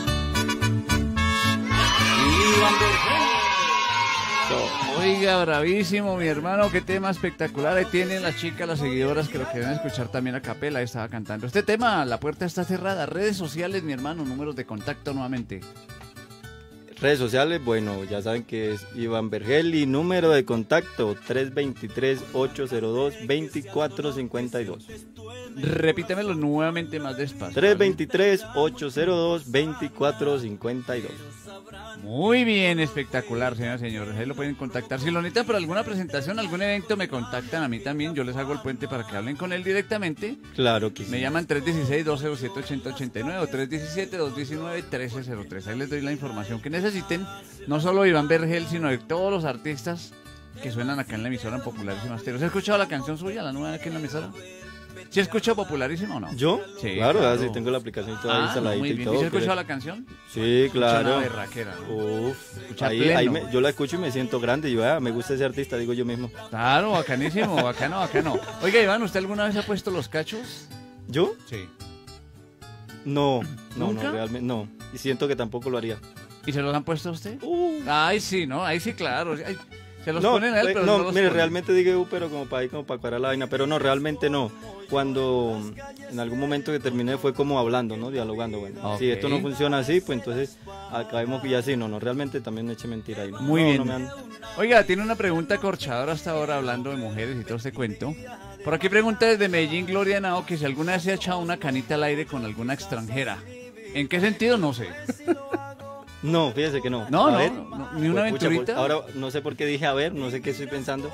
Oiga, bravísimo, mi hermano, qué tema espectacular. Ahí tienen las chicas, las seguidoras que lo quieren escuchar también a capela. Ahí estaba cantando este tema, la puerta está cerrada. Redes sociales, mi hermano, números de contacto nuevamente. Redes sociales, bueno, ya saben que es Iván Vergel y número de contacto tres dos tres, ocho cero dos, dos cuatro cinco dos. Repítemelo nuevamente más despacio. tres dos tres, ocho cero dos, dos cuatro cinco dos. Muy bien, espectacular, señoras y señores. Ahí lo pueden contactar. Si lo necesitan para alguna presentación, algún evento, me contactan a mí también. Yo les hago el puente para que hablen con él directamente. Claro que sí. Me llaman tres uno seis, dos cero siete, ocho cero ocho nueve o tres uno siete, dos uno nueve, uno tres cero tres. Ahí les doy la información que necesiten. No solo Iván Vergel, sino de todos los artistas que suenan acá en la emisora en Popularísima Estéreo. ¿Se ha escuchado la canción suya, la nueva aquí en la emisora? ¿Sí ha escuchado Popularísima o no? ¿Yo? Sí, claro, claro. Sí, tengo la aplicación toda Ah, instaladita no, muy y bien. todo. ¿Y se ha pero- escuchado la canción? Sí, claro. Una berraquera, ¿no? Uf, Escucha ahí, pleno. ahí me- yo la escucho y me siento grande. Yo, ah, me gusta ese artista, digo yo mismo. Claro, bacanísimo, bacano, bacano. Oiga, Iván, ¿usted alguna vez ha puesto los cachos? ¿Yo? Sí. No, no, ¿Nunca? no, realmente no. Y siento que tampoco lo haría. ¿Y se los han puesto a usted? Uh, Ay, sí, ¿no? Ahí sí, claro. Ay, se los no, ponen a él, eh, pero no, no los mire, ponen. realmente digo, uh, pero como para ir, como para cuadrar la vaina. Pero no, realmente no. Cuando en algún momento que terminé fue como hablando, ¿no? Dialogando, bueno. Ok. Si esto no funciona así, pues entonces acabemos y así. No, no, realmente también eché mentira ahí. ¿no? Muy No, bien. no me han- Oiga, tiene una pregunta corchadora hasta ahora hablando de mujeres y todo este cuento. Por aquí pregunta desde Medellín Gloria Nao que si alguna vez se ha echado una canita al aire con alguna extranjera. ¿En qué sentido? No sé. No, fíjese que no. No, A no, ver. no, ni una Pues, pucha, aventurita. pues, ahora no sé por qué dije a ver, no sé qué estoy pensando.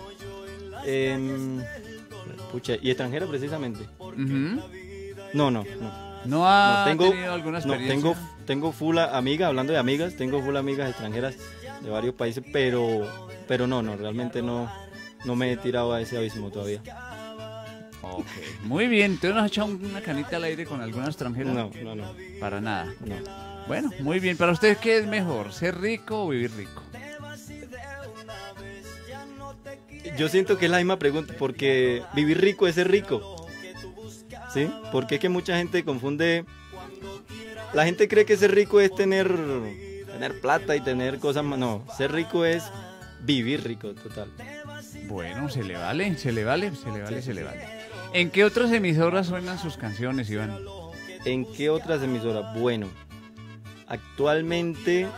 Em, pucha, y extranjera precisamente. Ujú. No, no, no. ¿No ha No, tengo, tenido alguna no, experiencia? tengo, tengo full amigas, hablando de amigas, tengo full amigas extranjeras de varios países, pero, pero no, no, realmente no, no me he tirado a ese abismo todavía. Ok, muy bien. ¿Tú no has echado una canita al aire con alguna extranjera? No, no, no, Para nada. no. Bueno, muy bien. ¿Para usted qué es mejor? ¿Ser rico o vivir rico? Yo siento que es la misma pregunta, porque vivir rico es ser rico. ¿Sí? Porque es que mucha gente confunde. La gente cree que ser rico es tener, tener plata y tener cosas más. No, ser rico es vivir rico, total. Bueno, se le vale, se le vale, se le vale, se le vale. ¿En qué otras emisoras suenan sus canciones, Iván? ¿En qué otras emisoras? Bueno, actualmente,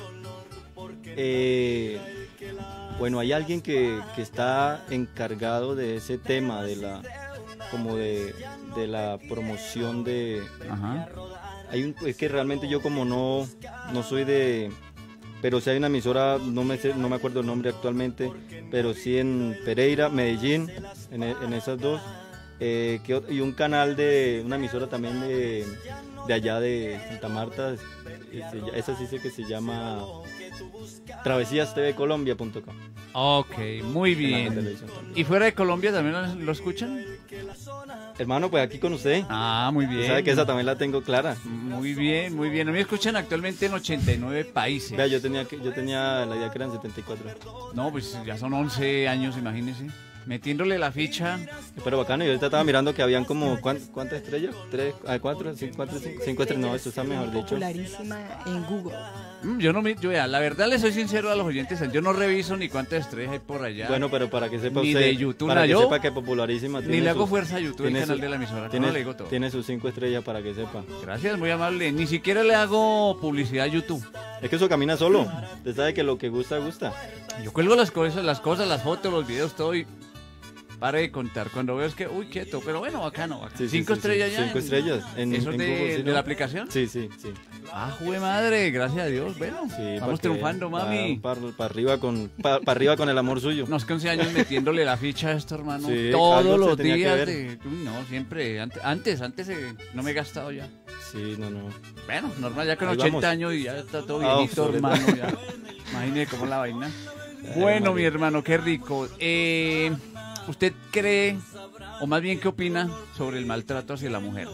eh, bueno, hay alguien que, que está encargado de ese tema, de la, como de, de la promoción de. Ajá. Hay un, es que realmente yo como no, no soy de, pero sí hay una emisora, no me sé, no me acuerdo el nombre actualmente, pero sí en Pereira, Medellín, en, e- en esas dos. Eh, que ot- y un canal de una emisora también de, de allá de Santa Marta, eh, se- esa sí sé que se llama travesías t v colombia punto com. Ok, muy En la bien. televisión también. ¿Y fuera de Colombia también lo, lo escuchan? Hermano, pues aquí con usted. Ah, muy bien. Usted sabe que esa también la tengo clara. Muy bien, muy bien. A mí me escuchan actualmente en ochenta y nueve países. Vea, yo tenía, que- yo tenía la idea que eran setenta y cuatro. No, pues ya son once años, imagínese. Metiéndole la ficha. Pero bacano, yo ahorita estaba mirando que habían como, ¿cuán- ¿cuántas estrellas? ¿Tres? Ah, ¿Cuatro? ¿Cinco? ¿Cuatro? ¿Cinco? Cinco estrellas? No, eso está mejor dicho. Popularísima en Google. Mm, Yo no me, yo ya, la verdad le soy sincero a los oyentes, yo no reviso ni cuántas estrellas hay por allá. Bueno, pero para que sepa Ni usted, de YouTube, para ¿no? que Yo sepa que Popularísima ni tiene le hago sus- fuerza a YouTube, el tiene canal su- de la emisora, tiene, no le digo todo. tiene sus cinco estrellas para que sepa. Gracias, muy amable. Ni siquiera le hago publicidad a YouTube. Es que eso camina solo. Usted sabe que lo que gusta, gusta. Yo cuelgo las cosas, las cosas, las fotos, los videos, todo y pare de contar. Cuando veo es que, uy, quieto, pero bueno, bacano, bacano. Sí, sí, Cinco sí, estrellas sí. ya. Cinco en- estrellas. En, ¿Eso en de, Google, ¿sí, de no? la aplicación? Sí, sí, sí. Ah, jue madre, gracias a Dios. Bueno, Sí, vamos pa' que triunfando, va mami. Para arriba con pa- pa' arriba con el amor suyo. Unos once años metiéndole la ficha a esto, hermano. Sí, Todos algo se los tenía que días. ver. De, uy, no, siempre. Antes, antes, antes eh, no me he gastado ya. Sí, no, no. Bueno, normal, ya con Ahí ochenta vamos. años y ya está todo Ah, viejito, sobre hermano. Ya. Imagínese cómo es la vaina. Ay, Bueno, María. mi hermano, qué rico. Eh, ¿Usted cree, o más bien qué opina sobre el maltrato hacia la mujer?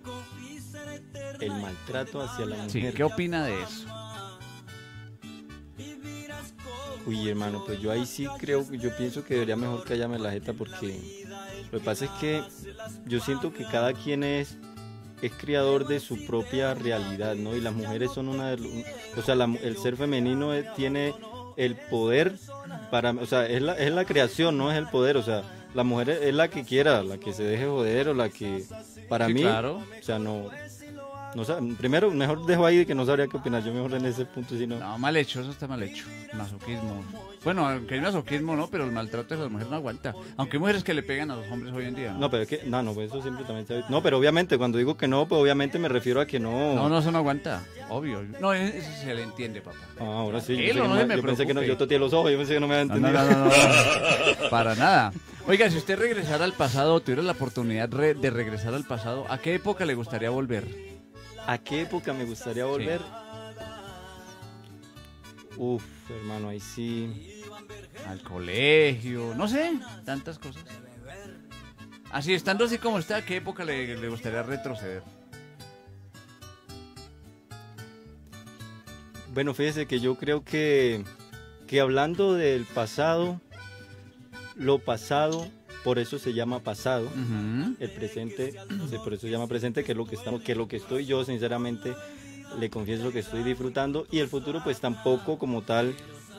El maltrato hacia la mujer. Sí, ¿qué opina de eso? Uy, hermano, pues yo ahí sí creo, yo pienso que debería mejor callarme la jeta porque lo que pasa es que yo siento que cada quien es, es creador de su propia realidad, ¿no? Y las mujeres son una de los, o sea, la, el ser femenino es- tiene el poder para, o sea, es la, es la creación, no es el poder, o sea, la mujer es, es la que quiera, la que se deje joder o la que, para Sí, mí, claro. o sea, no, no sab- primero, mejor dejo ahí que no sabría qué opinar, yo mejor en ese punto, si no. No, mal hecho, eso está mal hecho. Masoquismo. Bueno, aunque hay masoquismo, ¿no? Pero el maltrato de las mujeres no aguanta. Aunque hay mujeres que le pegan a los hombres hoy en día. No, pero es que, no, no, pues eso siempre también se ha visto. No, pero obviamente, cuando digo que no, pues obviamente me refiero a que no. No, no, eso no aguanta. Obvio. No, eso se le entiende, papá. Ah, ahora sí. Yo, Tranquilo, pensé que no me- se me yo pensé que no, preocupe. yo toteé los ojos, yo pensé que no me había No, no, entendido. no, no, no, no. Para nada. Oiga, si usted regresara al pasado, tuviera la oportunidad re- de regresar al pasado, ¿a qué época le gustaría volver? ¿A qué época me gustaría volver? Uf, hermano, ahí sí. Al colegio, no sé, tantas cosas. Así, estando así como está, ¿a qué época le, le gustaría retroceder? Bueno, fíjese que yo creo que, que hablando del pasado, lo pasado, por eso se llama pasado. Ujú. El presente, sí, por eso se llama presente, que es lo que estamos, que es lo que estoy yo, sinceramente, le confieso que estoy disfrutando. Y el futuro, pues tampoco como tal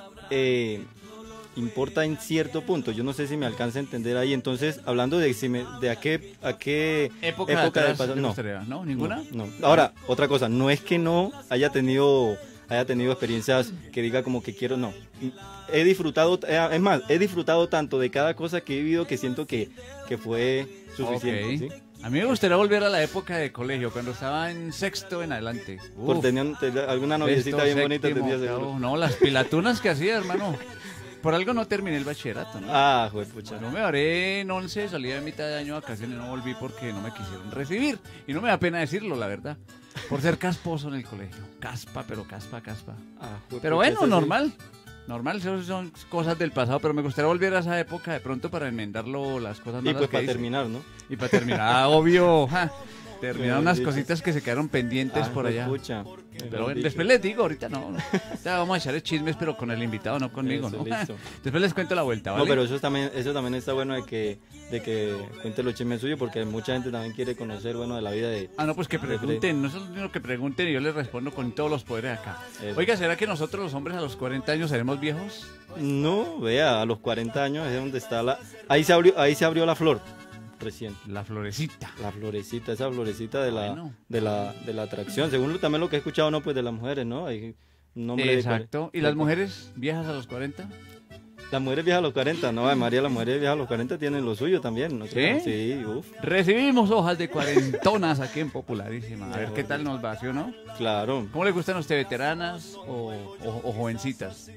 eh, importa en cierto punto. Yo no sé si me alcanza a entender ahí. Entonces, hablando de si me, de a qué, a qué Época, época atrás del pasado, le no. gustaría, ¿no? ¿Ninguna? No, no. Ahora, otra cosa, no es que no haya tenido haya tenido experiencias que diga como que quiero, no. He disfrutado, eh, es más, he disfrutado tanto de cada cosa que he vivido que siento que, que fue suficiente. Ok. ¿sí? A mí me gustaría volver a la época de colegio, cuando estaba en sexto en adelante. Por Uf, tener te- alguna noviecita sexto, bien bonita séptimo, tenía seguro. octavo. No, las pilatunas que hacía, hermano. Por algo no terminé el bachillerato, ¿no? Ah, juepucha. No me varé en once, salí a mitad de año de vacaciones y no volví porque no me quisieron recibir. Y no me da pena decirlo, la verdad. Por ser casposo en el colegio. Caspa, pero caspa, caspa. Ah, juepucha, Pero bueno, eso sí. normal. Normal, eso son cosas del pasado, pero me gustaría volver a esa época de pronto para enmendarlo las cosas Y malas pues que para hice. terminar, ¿no? Y para terminar, ah, obvio. ja, terminar Mejor unas dicho. cositas que se quedaron pendientes Ah, por allá. juepucha, Pero mejor bueno, dicho. después les digo, ahorita no. no. Ahorita vamos a echarle chismes, pero con el invitado, no conmigo, Eso, ¿no? listo. Después les cuento la vuelta, ¿vale? No, pero eso también, eso también está bueno de que, de que cuente los chismes suyos porque mucha gente también quiere conocer, bueno, de la vida de... Ah, no, pues que pregunten, no es lo que pregunten y yo les respondo con todos los poderes acá. Eso. Oiga, ¿será que nosotros los hombres a los cuarenta años seremos viejos? No, vea, a los cuarenta años es donde está la... Ahí se abrió, ahí se abrió la flor, recién. La florecita. La florecita, esa florecita de la, Bueno. de la, de la atracción. Según lo- también lo que he escuchado, no, pues de las mujeres, ¿no? Hay un hombre de Exacto. cuare- ¿Y las de- mujeres viejas a los cuarenta? Las mujeres viejas a los cuarenta, no, ay, María, las mujeres viejas a los cuarenta tienen lo suyo también, ¿no? ¿Sí? creo? Sí, uff, Recibimos hojas de cuarentonas aquí en Popularísima. A ver qué tal nos va, ¿sí o no? claro. ¿Cómo le gustan a usted, veteranas o, o- o jovencitas?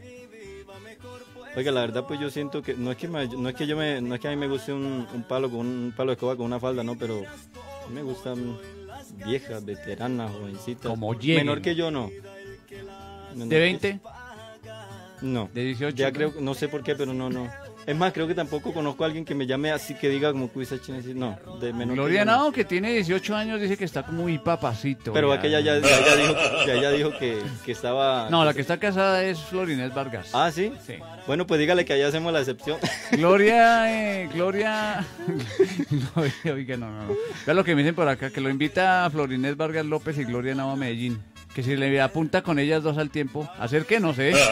Oiga, la verdad, pues yo siento que no es que, me- no es que yo me, no es que a mí me guste un, un palo con un palo de escoba con una falda, no, pero a mí me gustan viejas, veteranas, jovencitas. Como lleguen. Menor que yo, no. Menor ¿De que- veinte? No. ¿De dieciocho? Ya no? creo, no sé por qué, pero no, no. Es más, creo que tampoco conozco a alguien que me llame así que diga como Cuisa China, así, no, de menor Gloria que yo, no. Nao, que tiene dieciocho años, dice que está como muy papacito. Pero ya. aquella ya, ya, ya dijo, ya, ya dijo que, que estaba... No, la que está casada es Florinés Vargas. Ah, ¿sí? Sí. Bueno, pues dígale que allá hacemos la excepción. Gloria, eh, Gloria... Gloria, oiga, no, no, no. Vea lo que me dicen por acá, que lo invita a Florinés Vargas López y Gloria Nao a Medellín. Que si le apunta con ellas dos al tiempo, ¿hacer qué? No sé.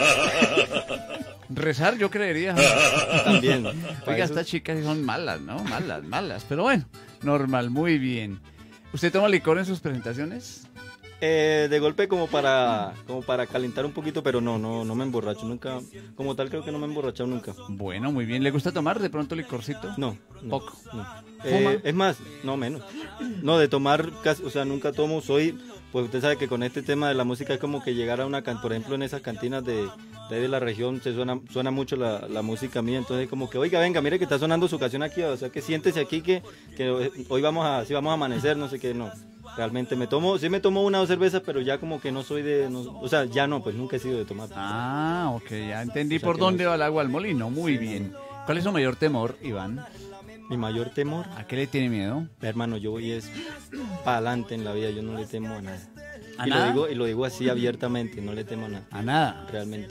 Rezar, yo creería. También. Oiga, Para eso- estas chicas sí son malas, ¿no? Malas, malas. Pero bueno, normal, muy bien. ¿Usted toma licor en sus presentaciones? Eh, de golpe como para como para calentar un poquito, pero no, no, no me emborracho nunca. Como tal creo que no me he emborrachado nunca. Bueno, muy bien. ¿Le gusta tomar de pronto licorcito? No, no, Poco. no. ¿Fuma? Eh, es más, no menos. No, de tomar casi, o sea, nunca tomo, soy, pues usted sabe que con este tema de la música es como que llegar a una, can- por ejemplo, en esas cantinas de, de, ahí de la región se suena, suena mucho la, la música mía, entonces como que, oiga, venga, mire que está sonando su canción aquí, o sea, que siéntese aquí que, que hoy vamos a, sí vamos a amanecer, no sé qué, no. Realmente me tomo, sí me tomo una o dos cervezas, pero ya como que no soy de, no- o sea, ya no, pues nunca he sido de tomar. Ah, ok, ya entendí O sea por que dónde no- va el agua al molino. Muy bien. ¿Cuál es su mayor temor, Iván? Mi mayor temor, ¿A qué le tiene miedo? hermano, yo voy es para adelante en la vida, yo no le temo a nada. ¿A y nada? lo digo y lo digo así abiertamente, no le temo a nada, A nada. realmente.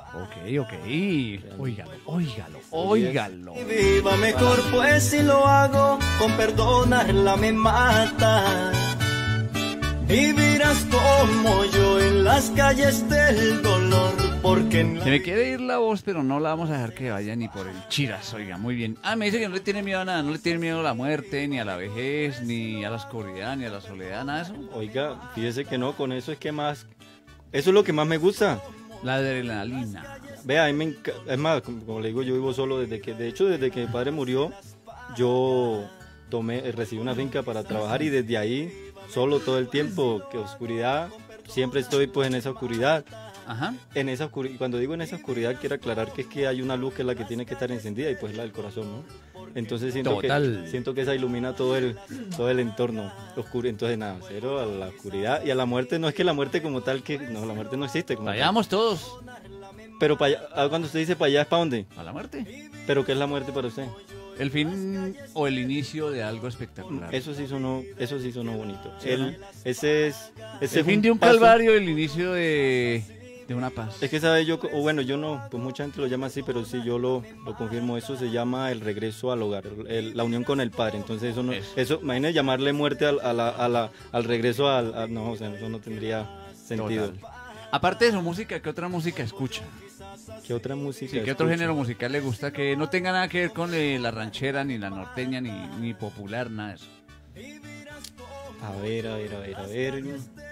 Ok, ok. Óigalo, óigalo, óigalo. Y viva mejor, pues si lo hago, con perdonarla me mata. Y verás como yo en las calles del dolor, porque en la... Se me quiere ir la voz, pero no la vamos a dejar que vaya ni por el chiras, oiga, muy bien. Ah, me dice que no le tiene miedo a nada, no le tiene miedo a la muerte, ni a la vejez, ni a la oscuridad, ni a la soledad, nada de eso. Oiga, fíjese que no, con eso es que más... Eso es lo que más me gusta. La adrenalina. Vea, a mí me enca- es más, como, como le digo, yo vivo solo desde que, de hecho, desde que mi padre murió, yo tomé, eh, recibí una finca para trabajar y desde ahí, solo todo el tiempo, que oscuridad, siempre estoy pues en esa oscuridad. Ajá. En esa oscuridad, cuando digo en esa oscuridad, quiero aclarar que es que hay una luz que es la que tiene que estar encendida y pues la del corazón, ¿no? Entonces siento Total. que siento que esa ilumina todo el todo el entorno oscuro. Entonces nada, cero a la oscuridad y a la muerte. No es que la muerte como tal, que no, la muerte no existe como tal. Vayamos todos. Pero para allá, ah, cuando usted dice para allá, ¿es para dónde? A la muerte. ¿Pero qué es la muerte para usted? El fin o el inicio de algo espectacular. Eso sí sonó, eso sí sonó bonito. ¿Sí, El- no? ese es ese El fue fin de un paso. calvario, el inicio de, de una paz. Es que sabe yo, o bueno, yo no, pues mucha gente lo llama así, pero sí yo lo, lo confirmo, eso se llama el regreso al hogar, el- la unión con el padre. Entonces eso no, Eso. eso, imagínese llamarle muerte al, a la, a la- al regreso al, al- no, o sea, eso no tendría sentido. Total. Aparte de su música, ¿qué otra música escucha? ¿Qué otra música? Sí, ¿qué otro escucha? género musical le gusta que no tenga nada que ver con eh, la ranchera, ni la norteña, ni, ni popular, nada de eso? A ver, a ver, a ver, a ver.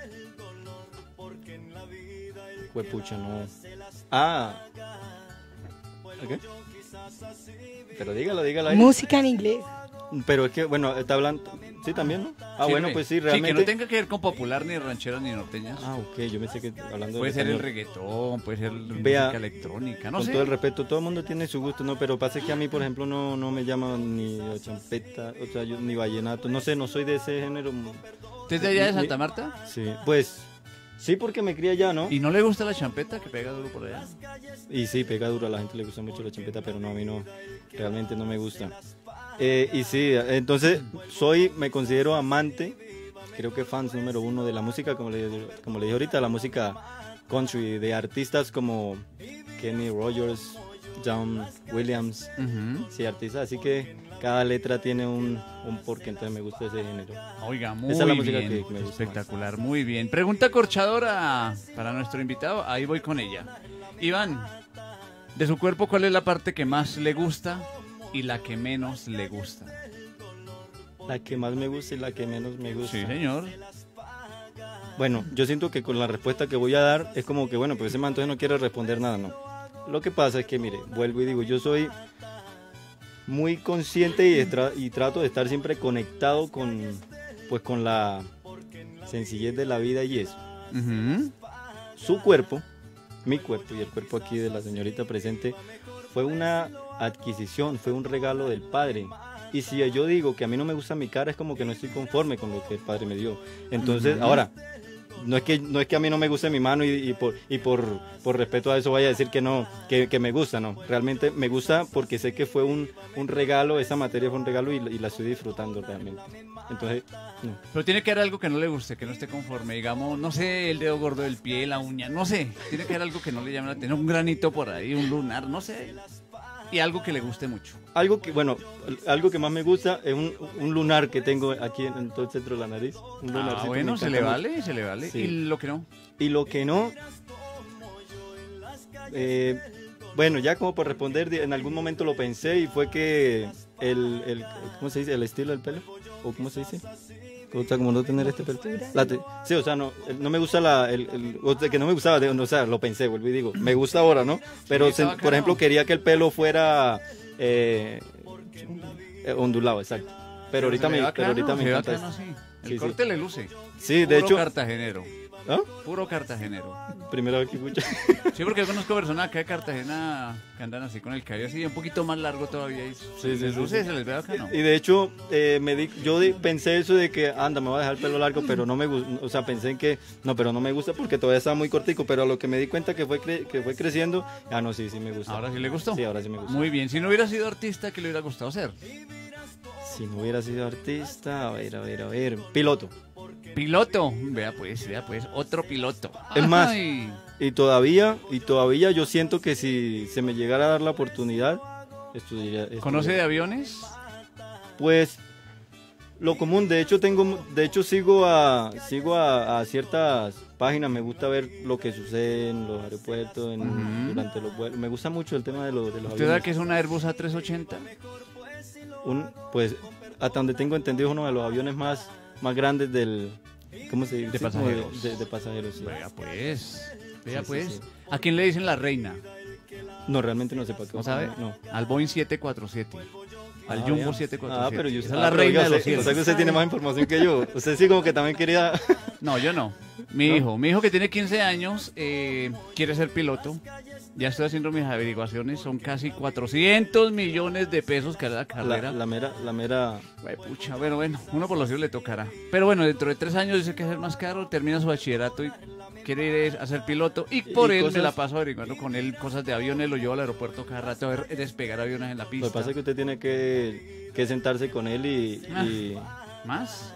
Juepucha, no. Ah. ¿Qué? Pero dígalo, dígalo ahí. Música en inglés. Pero es que, bueno, está hablando. Sí, también, ¿no? Ah, Sí, bueno, güey. pues sí, Sí, realmente. que no tenga que ver con popular, ni ranchera, ni norteñas. Ah, ok, yo me sé que hablando Puede de ser el español. reggaetón, puede ser Vea, música electrónica, no Con sé. todo el respeto, todo el mundo tiene su gusto, ¿no? Pero pasa que a mí, por ejemplo, no, no me llama ni la champeta, o sea, yo, ni vallenato. No sé, no soy de ese género. ¿Usted es de allá de Santa Marta? Sí, pues, sí, porque me cría allá, ¿no? ¿Y no le gusta la champeta que pega duro por allá? Y sí, pega duro, a la gente le gusta mucho la champeta, pero no, a mí no, realmente no me gusta. Eh, y sí, entonces soy, me considero amante, creo que fans número uno de la música, como le, como le dije ahorita, la música country, de artistas como Kenny Rogers, John Williams, Ujú. sí, artistas, así que cada letra tiene un, un porqué, entonces me gusta ese género. Oiga, muy Esa es la música bien, que me gusta espectacular, muy bien. Pregunta corchadora para nuestro invitado, ahí voy con ella. Iván, de su cuerpo, ¿cuál es la parte que más le gusta y la que menos le gusta? La que más me gusta y la que menos me gusta. Sí, señor. Bueno, yo siento que con la respuesta que voy a dar es como que, bueno, pues ese man entonces no quiere responder nada, ¿no? Lo que pasa es que, mire, vuelvo y digo, yo soy muy consciente y, de tra- y trato de estar siempre conectado con, pues, con la sencillez de la vida y eso. Ujú. Su cuerpo, mi cuerpo y el cuerpo aquí de la señorita presente, fue una adquisición, fue un regalo del padre. Y si yo digo que a mí no me gusta mi cara, es como que no estoy conforme con lo que el padre me dio. Entonces, Ujú. ahora, no es que no es que a mí no me guste mi mano y, y por y por, por respeto a eso vaya a decir que no, que, que me gusta, no. Realmente me gusta porque sé que fue un, un regalo, esa materia fue un regalo y, y la estoy disfrutando realmente. Entonces, no. Pero tiene que haber algo que no le guste, que no esté conforme, digamos, no sé, el dedo gordo del pie, la uña, no sé. Tiene que haber algo que no le llame la atención, un granito por ahí, un lunar, no sé. Y algo que le guste mucho. Algo que, bueno, algo que más me gusta es un, un lunar que tengo aquí en, en todo el centro de la nariz. Un Ah, lunarcito, bueno, me se le encanta mucho. vale, se le vale. Sí. Y lo que no. Y lo que no, eh, bueno, ya como por responder, en algún momento lo pensé y fue que el, el ¿cómo se dice? El estilo del pelo, o ¿cómo se dice? O sea, como no tener este pelo. La te- sí, o sea, no, no me gusta la, el, el- o sea, que no me gustaba, de- o sea, lo pensé, vuelvo y digo, me gusta ahora, ¿no? Pero, Sí, está se- bacano. por ejemplo, quería que el pelo fuera eh, eh, ondulado, exacto. Pero ahorita se le me, ve pero ahorita bacano, me se ve encanta bacano, esto. sí. El Sí, sí. corte le luce. Sí, de Puro hecho, cartagenero. ¿ah? Puro cartagenero. Primera vez que escucho. Sí, porque yo conozco personas acá de Cartagena que andan así con el cabello así, un poquito más largo todavía. Y Sí, les sí, sí, luce, sí. se les ve bacano. Y de hecho, eh, me di, yo di- pensé eso de que, anda, me voy a dejar el pelo largo, pero no me gusta, o sea, pensé en que, no, pero no me gusta porque todavía estaba muy cortico, pero a lo que me di cuenta que fue, cre- que fue creciendo, ah, no, sí, sí me gusta. Ahora sí le gustó. Sí, ahora sí me gusta. Muy bien. Si no hubiera sido artista, ¿qué le hubiera gustado ser? Si no hubiera sido artista, a ver, a ver, a ver, piloto. Piloto, vea pues, vea pues, otro piloto. Es más, Ay. y todavía, y todavía yo siento que si se me llegara a dar la oportunidad, estudiaría. estudiaría. ¿Conoce de aviones? Pues lo común, de hecho tengo, de hecho sigo a, sigo a, a ciertas páginas, me gusta ver lo que sucede en los aeropuertos, en, Ujú. durante los vuelos, me gusta mucho el tema de, lo, de los ¿Usted sabe aviones. que es una Airbus A trescientos ochenta? Un, pues hasta donde tengo entendido es uno de los aviones más, más grandes del, ¿cómo se dice? De Sí, como pasajeros. De, de- de pasajeros, sí. Vea pues, vea Sí, sí, pues. sí. ¿A quién le dicen la reina? No, realmente no sé para qué. ¿No sabe? No. Al Boeing siete cuatro siete. Al Ah, Jumbo bien. siete cuatro siete. Ah, pero yo Esa es ah, la pero reina oiga, de los usted- cielos. O sea que usted tiene más información que yo. Usted sí como que también quería... No, yo no. Mi ¿No? hijo, mi hijo que tiene quince años, eh, quiere ser piloto. Ya estoy haciendo mis averiguaciones, son casi cuatrocientos millones de pesos cada La, carrera. la mera, la mera... Ay, pucha, bueno, bueno, uno por los hijos le tocará. Pero bueno, dentro de tres años dice que es el más caro, termina su bachillerato y quiere ir a ser piloto. Y por Y él me cosas- la paso averiguando con él cosas de aviones, lo llevo al aeropuerto cada rato a ver despegar aviones en la Lo pista. que pasa es que usted tiene que, que sentarse con él y, Ah. y, ¿Más?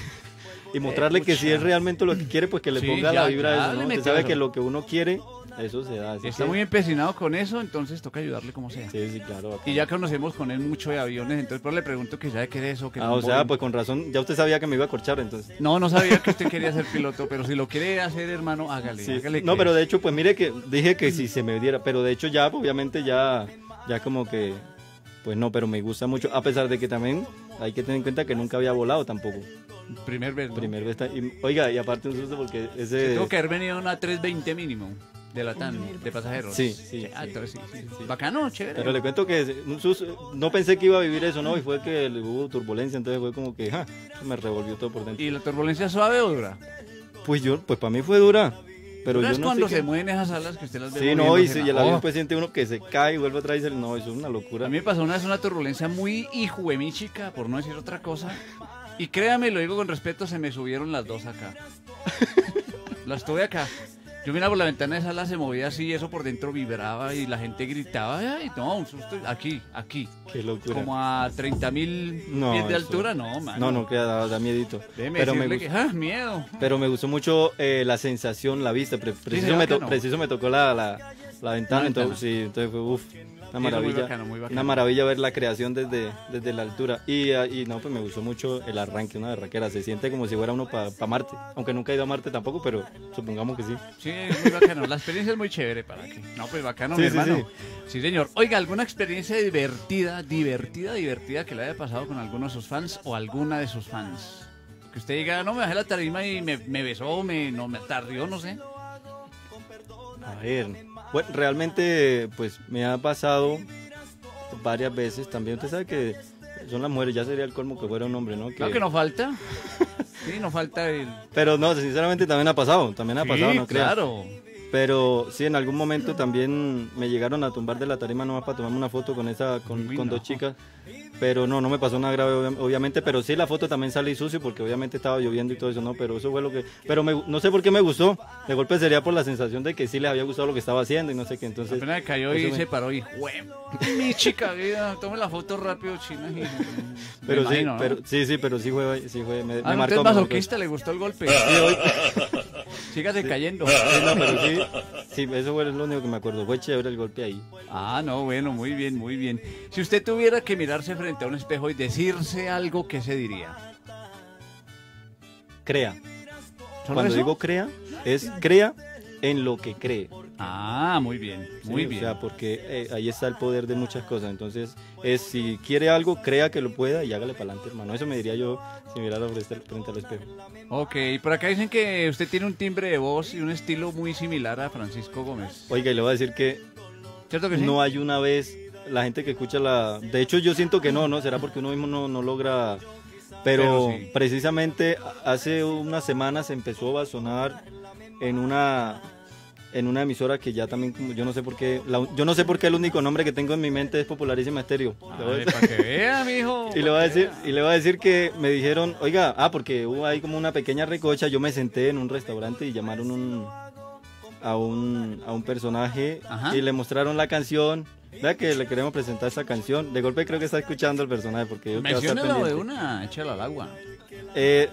y, y mostrarle que si pucha. es realmente lo que quiere, pues que le Sí, ponga ya, la vibra ya de eso, le ¿no? Usted metió sabe eso. que lo que uno quiere, eso se da. así Está que- muy empecinado con eso, entonces toca ayudarle como sea. Sí, sí, claro. bacán. Y ya conocemos con él mucho de aviones, entonces pues le pregunto que sabe qué es eso. Que Ah, es un o sea, Boeing. pues con razón, ya usted sabía que me iba a corchar, entonces. No, no sabía que usted quería ser piloto, pero si lo quiere hacer, hermano, hágale. Sí. hágale No, que- pero de hecho, pues mire que dije que si se me diera, pero de hecho ya, obviamente ya, ya como que, pues no, pero me gusta mucho, a pesar de que también hay que tener en cuenta que nunca había volado tampoco. Primer vez, ¿no? Primer vez, ta- y, oiga, y aparte un susto porque Se ese... tuvo que haber venido una trescientos veinte mínimo de la T A N, de pasajeros. Sí, sí, Ah, sí. entonces sí, sí, sí. Bacano, chévere. Pero le cuento que un susto- no pensé que iba a vivir eso, ¿no? Y fue que le hubo turbulencia, entonces fue como que, ja, me revolvió todo por dentro. ¿Y la turbulencia suave o dura? Pues yo, pues para mí fue dura, pero Dura yo es no cuando sé se qué- mueven esas alas que usted las ve Sí, no, y, moviéndose, sí, y el ¿no? avión pues siente uno que se cae y vuelve atrás y dice, no, eso es una locura. A mí me pasó una vez una turbulencia muy hijuemíchica, por no decir otra cosa. Y créame, lo digo con respeto, se me subieron las dos acá. Las tuve acá. Yo miraba por la ventana de esa sala, se movía así, eso por dentro vibraba y la gente gritaba. Ay, no, un susto. Aquí, aquí. Qué locura. Como a treinta mil No, pies de eso- altura, no, man. No, no, que da, da miedito. Déjeme Pero me, decirle gustó, que, ah, miedo. pero me gustó mucho eh, la sensación, la vista. Pre- preciso, se ve me to- bacano. preciso me tocó la, la, la ventana, La entonces, ventana. sí, entonces fue uff, una Sí, eso muy maravilla. bacano, muy bacano. Una maravilla ver la creación desde, desde la altura. Y, ah, y no, pues me gustó mucho el arranque, una berraquera. Se siente como si fuera uno para Marte. Aunque nunca he ido a Marte tampoco, pero supongamos que sí. Sí, es muy bacano. La experiencia es muy chévere para que. No, pues bacano, Sí, mi sí, hermano. sí. Sí. señor. Oiga, ¿alguna experiencia divertida, divertida, divertida que le haya pasado con alguno de sus fans o alguna de sus fans? Que usted diga, no, me bajé la tarima y me, me besó, me, no, me tardió, no sé. A ver, bueno, realmente pues me ha pasado varias veces también. Usted sabe que son las mujeres, ya sería el colmo que fuera un hombre, ¿no? Que- Claro que no falta. Sí, no falta el. Pero no, sinceramente también ha pasado, también ha pasado, Sí, no creas. claro. Pero sí, en algún momento también me llegaron a tumbar de la tarima nomás para tomarme una foto con esa, con, Uy, con no. dos chicas. Pero no, no me pasó nada grave, obvia- obviamente. Pero sí, la foto también sale sucio porque obviamente estaba lloviendo y todo eso, ¿no? Pero eso fue lo que... Pero me- no sé por qué me gustó. De golpe sería por la sensación de que sí les había gustado lo que estaba haciendo y no sé qué. Entonces, Apenas cayó y eso me- se paró y, "Jue- mi chica vida, tome la foto rápido, China. Y, Pero me sí, imagino, ¿no? pero, sí, sí, pero sí fue, sí fue, me, me Ah, no, marcó. usted es me marcó. masoquista, le gustó el golpe. Sígase cayendo. Sí, no, pero sí, sí, eso fue lo único que me acuerdo. Fue chévere el golpe ahí. Ah, no, bueno, muy bien, muy bien. Si usted tuviera que mirarse frente a un espejo y decirse algo, ¿qué se diría? Crea. ¿Solo Cuando eso? digo crea, es crea en lo que cree. Ah, muy bien, muy Sí, bien. O sea, porque eh, ahí está el poder de muchas cosas. Entonces, es si quiere algo, crea que lo pueda y hágale para adelante, hermano. Eso me diría yo si mirara frente al- frente al espejo. Ok, por acá dicen que usted tiene un timbre de voz y un estilo muy similar a Francisco Gómez. Oiga, y le voy a decir que ¿Cierto que sí? no hay una vez la gente que escucha la... De hecho, yo siento que no, ¿no? Será porque uno mismo no, no logra... Pero, Pero sí. precisamente hace unas semanas empezó a sonar en una... En una emisora que ya también, como yo no sé por qué, la- yo no sé por qué el único nombre que tengo en mi mente es Popularísima Estéreo. Le voy a- para que vea, mijo. Y le voy a decir, y le voy a decir que me dijeron, oiga, ah, porque hubo ahí como una pequeña recocha, yo me senté en un restaurante y llamaron un, a un a un personaje Ajá. y le mostraron la canción. Vea que le queremos presentar esa canción. De golpe creo que está escuchando el personaje porque yo que va a estar Menciónalo de pendiente. una, échala al agua. Eh,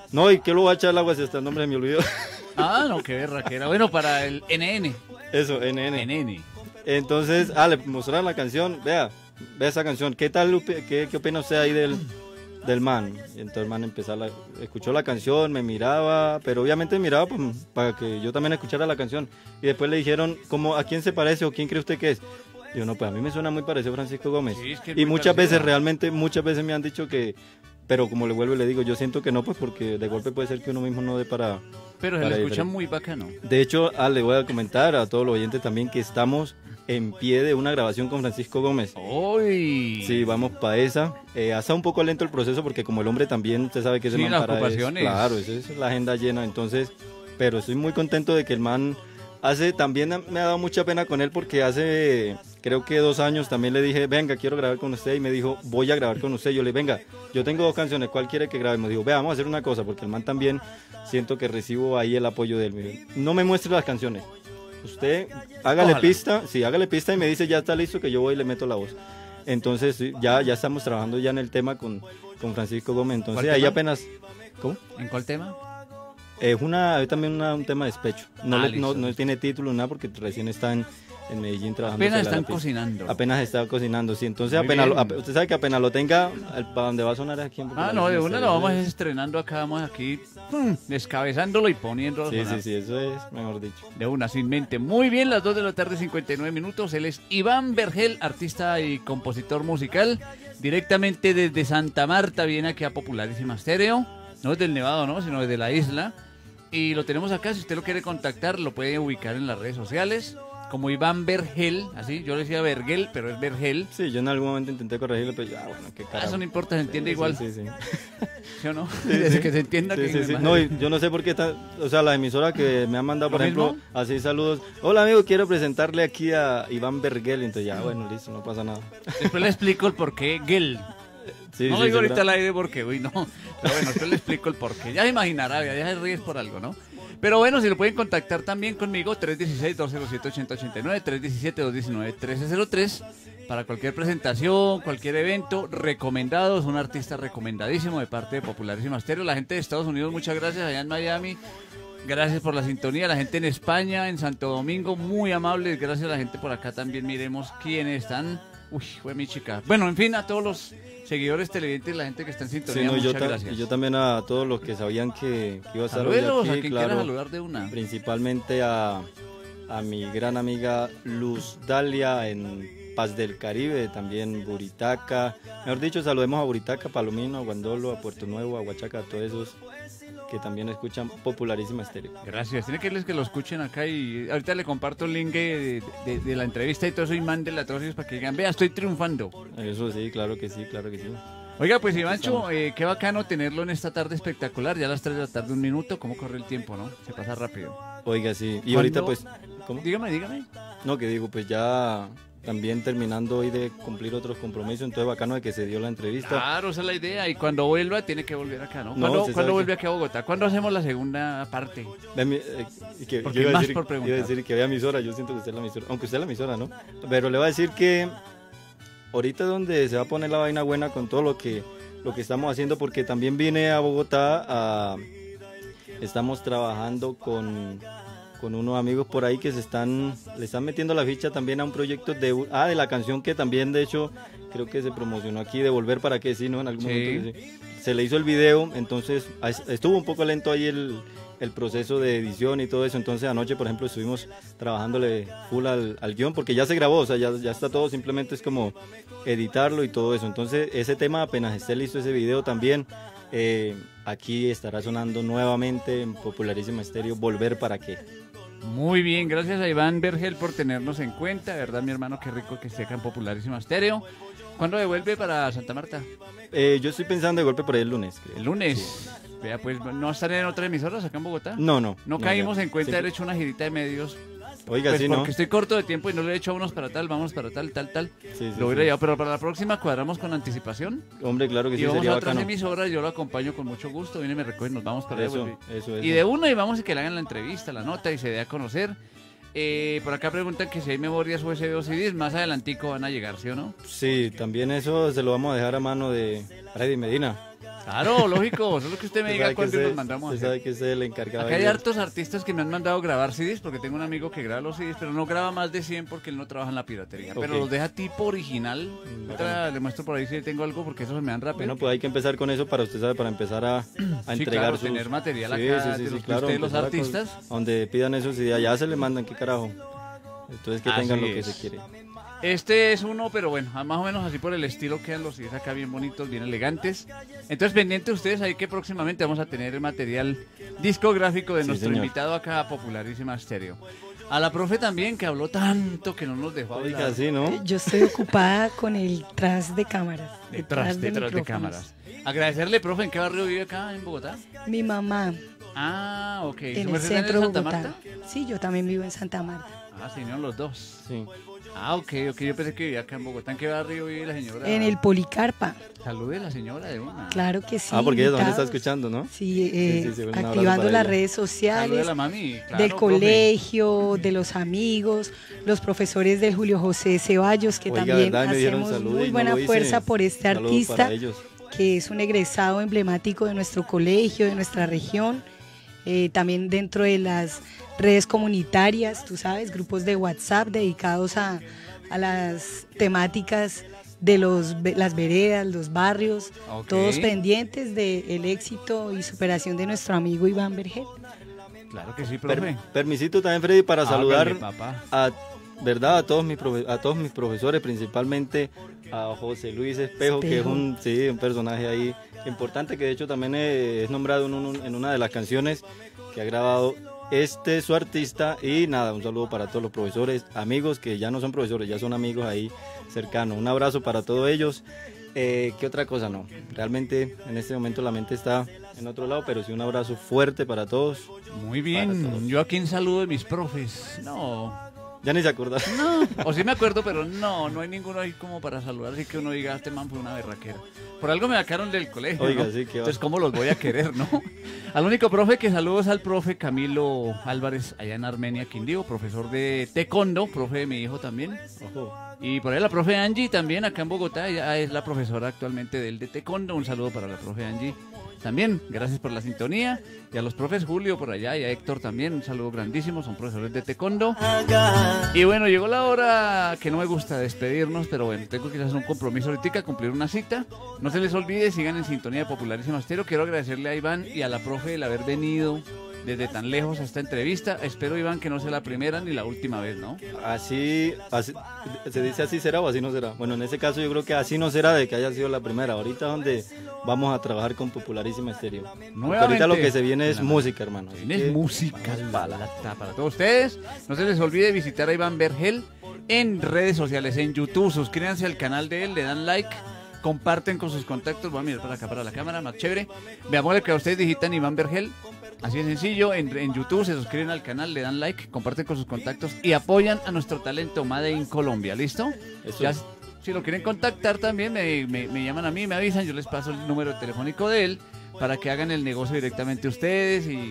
No, ¿y qué lo va a echar al agua si hasta el nombre me olvidó? Ah, no, qué berraquera. Bueno, para el N N. Eso, N N. N N. Entonces, ah, le mostraron la canción, vea, vea esa canción, ¿qué tal, qué, qué opina usted ahí del, del man? Y entonces el man empezó a la, escuchó la canción, me miraba, pero obviamente miraba pues, para que yo también escuchara la canción. Y después le dijeron, como, ¿a quién se parece o quién cree usted que es? Y yo, no, pues a mí me suena muy parecido a Francisco Gómez. Sí, es que es y muy muchas parecido. veces, realmente, muchas veces me han dicho que, pero como le vuelvo y le digo, yo siento que no, pues porque de golpe puede ser que uno mismo no dé para... Pero se para le escucha diferente. muy bacano. De hecho, ah, le voy a comentar a todos los oyentes también que estamos en pie de una grabación con Francisco Gómez. ¡Uy! Sí, vamos para esa. Eh, ha estado un poco lento el proceso porque como el hombre también, usted sabe que ese Sí, man las para es- ocupaciones. claro, esa es la agenda llena. Entonces, pero estoy muy contento de que el man hace, también me ha dado mucha pena con él porque hace, creo que dos años también le dije, venga, quiero grabar con usted y me dijo, voy a grabar con usted. Yo le dije, venga, yo tengo dos canciones, ¿cuál quiere que grabe? Me dijo, vea, vamos a hacer una cosa porque el man también siento que recibo ahí el apoyo de él. Me dijo, no me muestre las canciones. Usted hágale Ojalá. pista, sí, hágale pista y me dice ya está listo que yo voy y le meto la voz. Entonces sí, ya, ya estamos trabajando ya en el tema con, con Francisco Gómez. Entonces ¿Cuál ahí tema? apenas, ¿cómo? ¿En cuál tema? Es una, es también una- un tema de despecho. No, Ah, le- no, listo. no tiene título nada porque recién está en, en Medellín trabajando. Apenas sobre la están pista. cocinando. Apenas está cocinando, sí. Entonces Muy apenas, lo- bien. ap- usted sabe que apenas lo tenga, el- para donde va a sonar es aquí en Ah, no, de una lo vamos Sí, estrenando acá, vamos aquí hmm, descabezándolo y poniéndolo a sí, sonar. sí, eso es, mejor dicho. De una, sin mente. Muy bien, las dos de la tarde, cincuenta y nueve minutos. Él es Iván Vergel, artista y compositor musical. Directamente desde Santa Marta viene aquí a Popularísima Estéreo. No es del Nevado, ¿no? Sino desde la isla. Y lo tenemos acá, si usted lo quiere contactar, lo puede ubicar en las redes sociales. Como Iván Vergel, así, yo le decía Vergel, pero es Vergel. Sí, yo en algún momento intenté corregirlo, pero ya, bueno, qué Ah, carajo. eso no importa, se entiende Sí, igual. Sí, sí, sí. ¿Sí o no? Sí, Desde sí. que se entienda Sí, que sí, mi sí. madre- No, y yo no sé por qué está, o sea, la emisora que me han mandado, por ¿Lo ejemplo, mismo? así saludos. Hola amigo, quiero presentarle aquí a Iván Vergel. Entonces ya, bueno, listo, no pasa nada. Después le explico el porqué, Gel. Sí, No sí, lo digo ahorita al segura- aire porque, uy, no. Pero bueno, después le explico el porqué. Ya se imaginará, ya se ríes por algo, ¿no? Pero bueno, si lo pueden contactar también conmigo, tres uno seis, dos cero siete, ocho cero ocho nueve, tres uno siete, dos uno nueve, uno tres cero tres, para cualquier presentación, cualquier evento, recomendados, un artista recomendadísimo de parte de Popularísima Estéreo. La gente de Estados Unidos, muchas gracias, allá en Miami, gracias por la sintonía. La gente en España, en Santo Domingo, muy amables, gracias a la gente por acá también. Miremos quiénes están. Uy, fue mi chica. Bueno, en fin, a todos los seguidores televidentes, la gente que está en Sí, sintonía, no, yo, muchas ta- gracias. y yo también a todos los que sabían que, que iba a estar hoy Saludos aquí, a quien claro, quiera saludar de una. principalmente a, a mi gran amiga Luz Dalia en Paz del Caribe, también Buritaca, mejor dicho, saludemos a Buritaca, Palomino, a Guandolo, a Puerto Nuevo, a Huachaca, a todos esos que también escuchan Popularísima Estéreo. Gracias. Tiene que irles que lo escuchen acá y ahorita le comparto el link de, de- de la entrevista y todo eso y mándela a todos ellos para que digan, vea, estoy triunfando. Eso sí, claro que sí, claro que sí. Oiga, pues Ivancho, eh, qué bacano tenerlo en esta tarde espectacular. Ya a las tres de la tarde, un minuto. ¿Cómo corre el tiempo, no? Se pasa rápido. Oiga, sí, y ¿Cuándo? ahorita pues, ¿cómo? Dígame, dígame. No, que digo, pues ya también terminando hoy de cumplir otros compromisos, entonces bacano de que se dio la entrevista. Claro, esa es la idea. Y cuando vuelva, tiene que volver acá, ¿no? No, ¿Cuándo, se ¿cuándo sabe vuelve que- aquí a Bogotá? ¿Cuándo hacemos la segunda parte? Ve mi- eh, y que- Porque yo iba a más decir, por iba preguntar. a decir que vea emisora, yo siento que usted es la emisora, aunque usted es la emisora, ¿no? Pero le voy a decir que ahorita es donde se va a poner la vaina buena con todo lo que, lo que estamos haciendo, porque también vine a Bogotá, a, estamos trabajando con, con unos amigos por ahí que se están, le están metiendo la ficha también a un proyecto de, u- ah, de la canción que también de hecho creo que se promocionó aquí, de Volver para que sí, ¿no? En algún Sí. momento que sí. Se le hizo el video, entonces a- estuvo un poco lento ahí el, el proceso de edición y todo eso, entonces anoche por ejemplo estuvimos trabajándole full al, al guión porque ya se grabó, o sea, ya, ya está todo, simplemente es como editarlo y todo eso, entonces ese tema apenas esté listo ese video también, eh, aquí estará sonando nuevamente en Popularísima Estéreo, Volver para qué. Muy bien, gracias a Iván Vergel por tenernos en cuenta. De verdad, mi hermano, qué rico que esté acá en Popularísima Estéreo. ¿Cuándo devuelve para Santa Marta? Eh, yo estoy pensando de golpe por ahí el lunes, creo. El lunes. Vea, pues, ¿no estarán en otras emisoras acá en Bogotá? No, no. No caímos ya. en cuenta de Sí. haber hecho una girita de medios. Oiga, Pues sí, porque ¿no? estoy corto de tiempo y no le he hecho a unos para tal, vamos para tal, tal, tal. Sí, sí, Lo hubiera sí. llevado, pero para la próxima cuadramos con anticipación. Hombre, claro que Y sí, vamos sería a otras bacano. emisoras, yo lo acompaño con mucho gusto. Viene, me recoge, nos vamos para allá. Eso, vuelve. eso, eso. Y de uno y vamos a que le hagan la entrevista, la nota y se dé a conocer. Eh, por acá preguntan que si hay memorias U S B o C Ds, más adelantico van a llegar, ¿sí o no? Sí, también eso se lo vamos a dejar a mano de Freddy Medina. Claro, lógico, solo que usted me diga cuándo nos mandamos a hacer. Usted sabe que usted es el encargado. Acá hay hartos artistas que me han mandado grabar C Ds, porque tengo un amigo que graba los C Ds, pero no graba más de cien porque él no trabaja en la piratería. Okay. Pero los deja tipo original. Otra, le muestro por ahí si tengo algo, porque eso se me dan rápido. Bueno, pues hay que empezar con eso para usted sabe, para empezar a, a sí, entregar claro, sus... tener material sí, acá sí, sí, de sí, los, claro, ustedes, los artistas. Con, donde pidan eso, si allá se le mandan, qué carajo. Entonces que tengan así lo que es. se quiere. Este es uno, pero bueno, más o menos así por el estilo quedan los C Ds acá bien bonitos, bien elegantes. Entonces, pendientes ustedes ahí que próximamente vamos a tener el material discográfico de sí, nuestro señor. invitado acá a Popularísima Estéreo. A la profe también, que habló tanto que no nos dejó hablar. Oiga, sí, ¿no? Yo estoy ocupada con el tras de cámaras. Detrás, detrás de, de cámaras. Agradecerle, profe, ¿en qué barrio vive acá en Bogotá? Mi mamá. Ah, ok. En el centro de Santa Marta? Sí, yo también vivo en Santa Marta. Ah, sí, no, los dos. Sí. Ah, ok, ok, yo pensé que vivía acá en Bogotá. ¿En qué barrio vive la señora? En el Policarpa. Salude a la señora de una. Claro que sí. Ah, porque ella también está escuchando, ¿no? Sí, eh, sí, sí, sí, activando las ella. redes sociales. Salude a la mami, claro, del colegio, profe. de los amigos, los profesores del Julio José Ceballos, que Oiga, también verdad, hacemos muy buena no fuerza por este Saludos artista, que es un egresado emblemático de nuestro colegio, de nuestra región. Eh, también dentro de las redes comunitarias, tú sabes, grupos de WhatsApp dedicados a, a las temáticas de los, las veredas, los barrios, okay. todos pendientes del éxito y superación de nuestro amigo Iván Vergel. Claro que sí, profe. Per, permisito también, Freddy, para Hágale, saludar papá. a, ¿verdad? a, todos mis profe, a todos mis profesores, principalmente a José Luis Espejo, Espejo. que es un, sí, un personaje ahí importante, que de hecho también es nombrado en, un, en una de las canciones que ha grabado este su artista. Y nada, un saludo para todos los profesores, amigos que ya no son profesores, ya son amigos ahí cercanos. Un abrazo para todos ellos. Eh, ¿Qué otra cosa? No, realmente en este momento la mente está en otro lado, pero sí un abrazo fuerte para todos. Muy bien, yo aquí en saludo de mis profes. No... Ya ni se acuerda. No, o sí me acuerdo, pero no, no hay ninguno ahí como para saludar, así que uno diga, este man fue una berraquera. Por algo me sacaron del colegio, Oiga, ¿no? sí, que va. Entonces, ¿cómo los voy a querer, no? Al único profe que saludos al profe Camilo Álvarez, allá en Armenia, Quindío, profesor de taekwondo, profe de mi hijo también. Ojo. Y por ahí la profe Angie también, acá en Bogotá, ella es la profesora actualmente del de taekwondo. Un saludo para la profe Angie. También, gracias por la sintonía. Y a los profes Julio por allá y a Héctor también, un saludo grandísimo, son profesores de taekwondo. Y bueno, llegó la hora que no me gusta despedirnos, pero bueno, tengo que hacer un compromiso ahorita, cumplir una cita. No se les olvide, sigan en sintonía de Popularísima Estéreo. Quiero agradecerle a Iván y a la profe el haber venido desde tan lejos a esta entrevista. Espero, Iván, que no sea la primera ni la última vez, ¿no? Así, así, se dice así será o así no será. Bueno, en ese caso yo creo que así no será de que haya sido la primera. Ahorita donde vamos a trabajar con Popularísima Estéreo. Ahorita lo que se viene es música, hermano. Viene es música, balata para todos ustedes. No se les olvide visitar a Iván Vergel en redes sociales, en YouTube. Suscríbanse al canal de él, le dan like, comparten con sus contactos. Voy a mirar para acá, para la cámara, más chévere. Veamos que a ustedes digitan Iván Vergel. Así de sencillo, en, en YouTube se suscriben al canal, le dan like, comparten con sus contactos y apoyan a nuestro talento Made in Colombia, ¿listo? Eso. Ya, si lo quieren contactar también, me, me, me llaman a mí, me avisan, yo les paso el número telefónico de él para que hagan el negocio directamente ustedes y,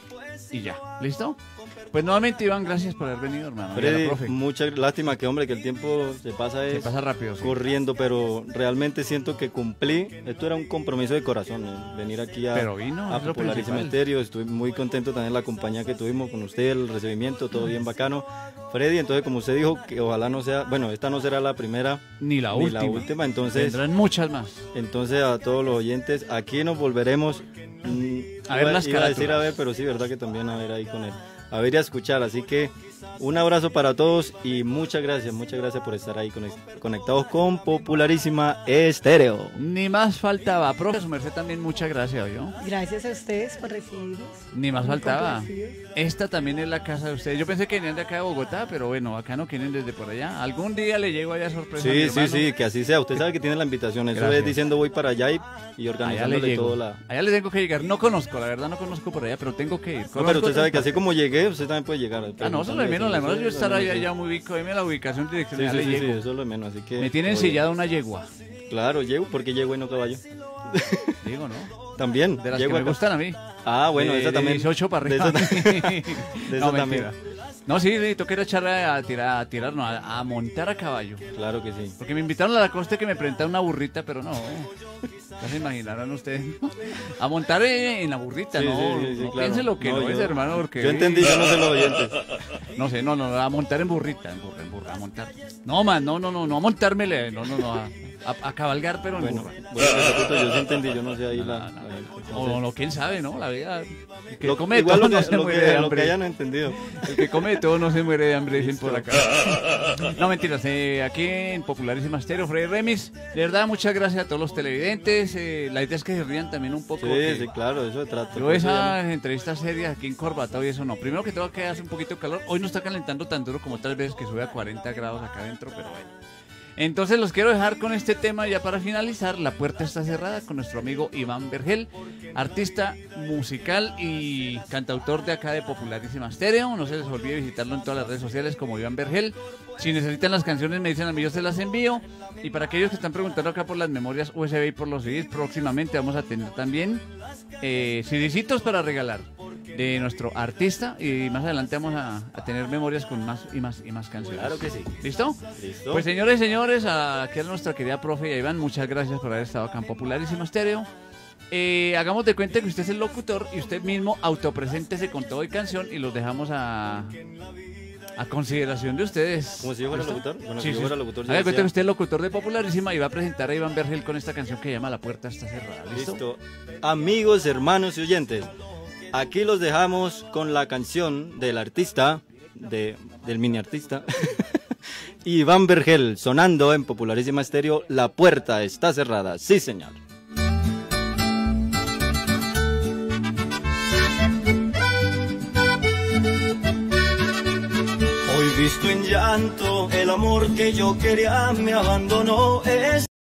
y ya, ¿listo? Pues nuevamente, Iván, gracias por haber venido, hermano. Freddy, mucha lástima que, hombre, que el tiempo se pasa, es se pasa rápido, sí. corriendo, pero realmente siento que cumplí. Esto era un compromiso de corazón, ¿eh? Venir aquí a, pero vino, a Popularísima Estéreo. Estoy muy contento también la compañía que tuvimos con usted, el recibimiento, todo bien bacano. Freddy, entonces, como usted dijo, que ojalá no sea, bueno, esta no será la primera ni la ni última. la última, entonces vendrán muchas más. Entonces, a todos los oyentes, aquí nos volveremos mmm, a ver las iba a decir a ver, pero sí, verdad que también a ver ahí con él. A ver y a escuchar, así que un abrazo para todos y muchas gracias, muchas gracias por estar ahí conectados con Popularísima Estéreo. Ni más faltaba, profe, su merced también muchas gracias, ¿yo? Gracias a ustedes por recibirnos. Ni más Muy faltaba. Esta también es la casa de ustedes. Yo pensé que venían de acá de Bogotá, pero bueno, acá no quieren desde por allá. Algún día le llego allá sorpresa. Sí, a mi hermano. sí, sí, que así sea. Usted sabe que tiene la invitación. Eso gracias. Es diciendo voy para allá y, y organizándole todo la... Allá le tengo que llegar. No conozco, la verdad no conozco por allá, pero tengo que ir. No, pero usted sabe que así como llegué, usted también puede llegar. Ah, no, eso es lo de menos. La verdad yo estar allá, allá muy ubico. Dime la ubicación direccional. Sí, sí, sí, sí, sí, eso es lo de menos. Así que, me tiene ensillada una yegua. Claro, yegua, porque yegua y no caballo. Digo, ¿no? También. De las que me acá. Gustan a mí. Ah, bueno, de, esa de también. dieciocho para arriba. De esa, de esa no, también. No, sí, sí, toca ir a echar a tirar, a tirar, no, a, a montar a caballo. Claro que sí. Porque me invitaron a la costa que me presentara una burrita, pero no. Ya se imaginarán ustedes, ¿no? A montar en la burrita, Sí, no, sí, sí, sí, no claro. piense lo que no, No, es, yo- hermano, porque... Yo entendí, yo no sé los oyentes. No sé, no, no, a montar en burrita, en burra, en burra, a montar. No, man, no, no, no, no a montármele, no, no, no, a, a, a cabalgar, pero en Bueno, burra. bueno, pues, repito, yo sí entendí, yo no sé ahí No, la... no, no. la- O no, no, quién sabe, ¿no? La vida... El que Lo- come de igual todo lo no que, se lo muere que, de lo que hambre. hayan entendido. El que come de todo no se muere de hambre, dicen por acá. No, mentiras. Eh, aquí en Popularísima Estéreo, Freddy Remis. De verdad, muchas gracias a todos los televidentes. Eh, la idea es que se rían también un poco. Sí, que sí, claro, eso se trata. Yo Por eso ya esas entrevistas serias aquí en Corbatao y eso no. Primero que todo que hace un poquito de calor. Hoy no está calentando tan duro como otras veces que sube a cuarenta grados acá adentro, pero bueno. Entonces los quiero dejar con este tema ya para finalizar. La puerta está cerrada con nuestro amigo Iván Vergel, artista musical y cantautor de acá de Popularísima Estéreo. No se les olvide visitarlo en todas las redes sociales como Iván Vergel. Si necesitan las canciones me dicen a mí, yo se las envío. Y para aquellos que están preguntando acá por las memorias U S B y por los C Ds, próximamente vamos a tener también eh, C Dcitos para regalar de nuestro artista y más adelante vamos a, a tener memorias con más y más y más canciones. Claro que sí. ¿Listo? Listo. Pues señores y señores, aquí a nuestra querida profe y a Iván, muchas gracias por haber estado acá en Popularísima Estéreo. Eh, hagamos de cuenta que usted es el locutor y usted mismo autopreséntese con todo y canción y los dejamos a, a consideración de ustedes. ¿Como si yo fuera ¿Listo? locutor? Bueno, Sí, si yo sí. fuera locutor, yo Haga de cuenta decía- que usted es locutor de Popularísima y va a presentar a Iván Vergel con esta canción que llama La puerta está cerrada. ¿Listo? Listo. Amigos, hermanos y oyentes, aquí los dejamos con la canción del artista, de, del mini artista, Iván Vergel, sonando en Popularísima Estéreo, La puerta está cerrada. Sí, señor. Hoy visto en llanto, el amor que yo quería me abandonó. Es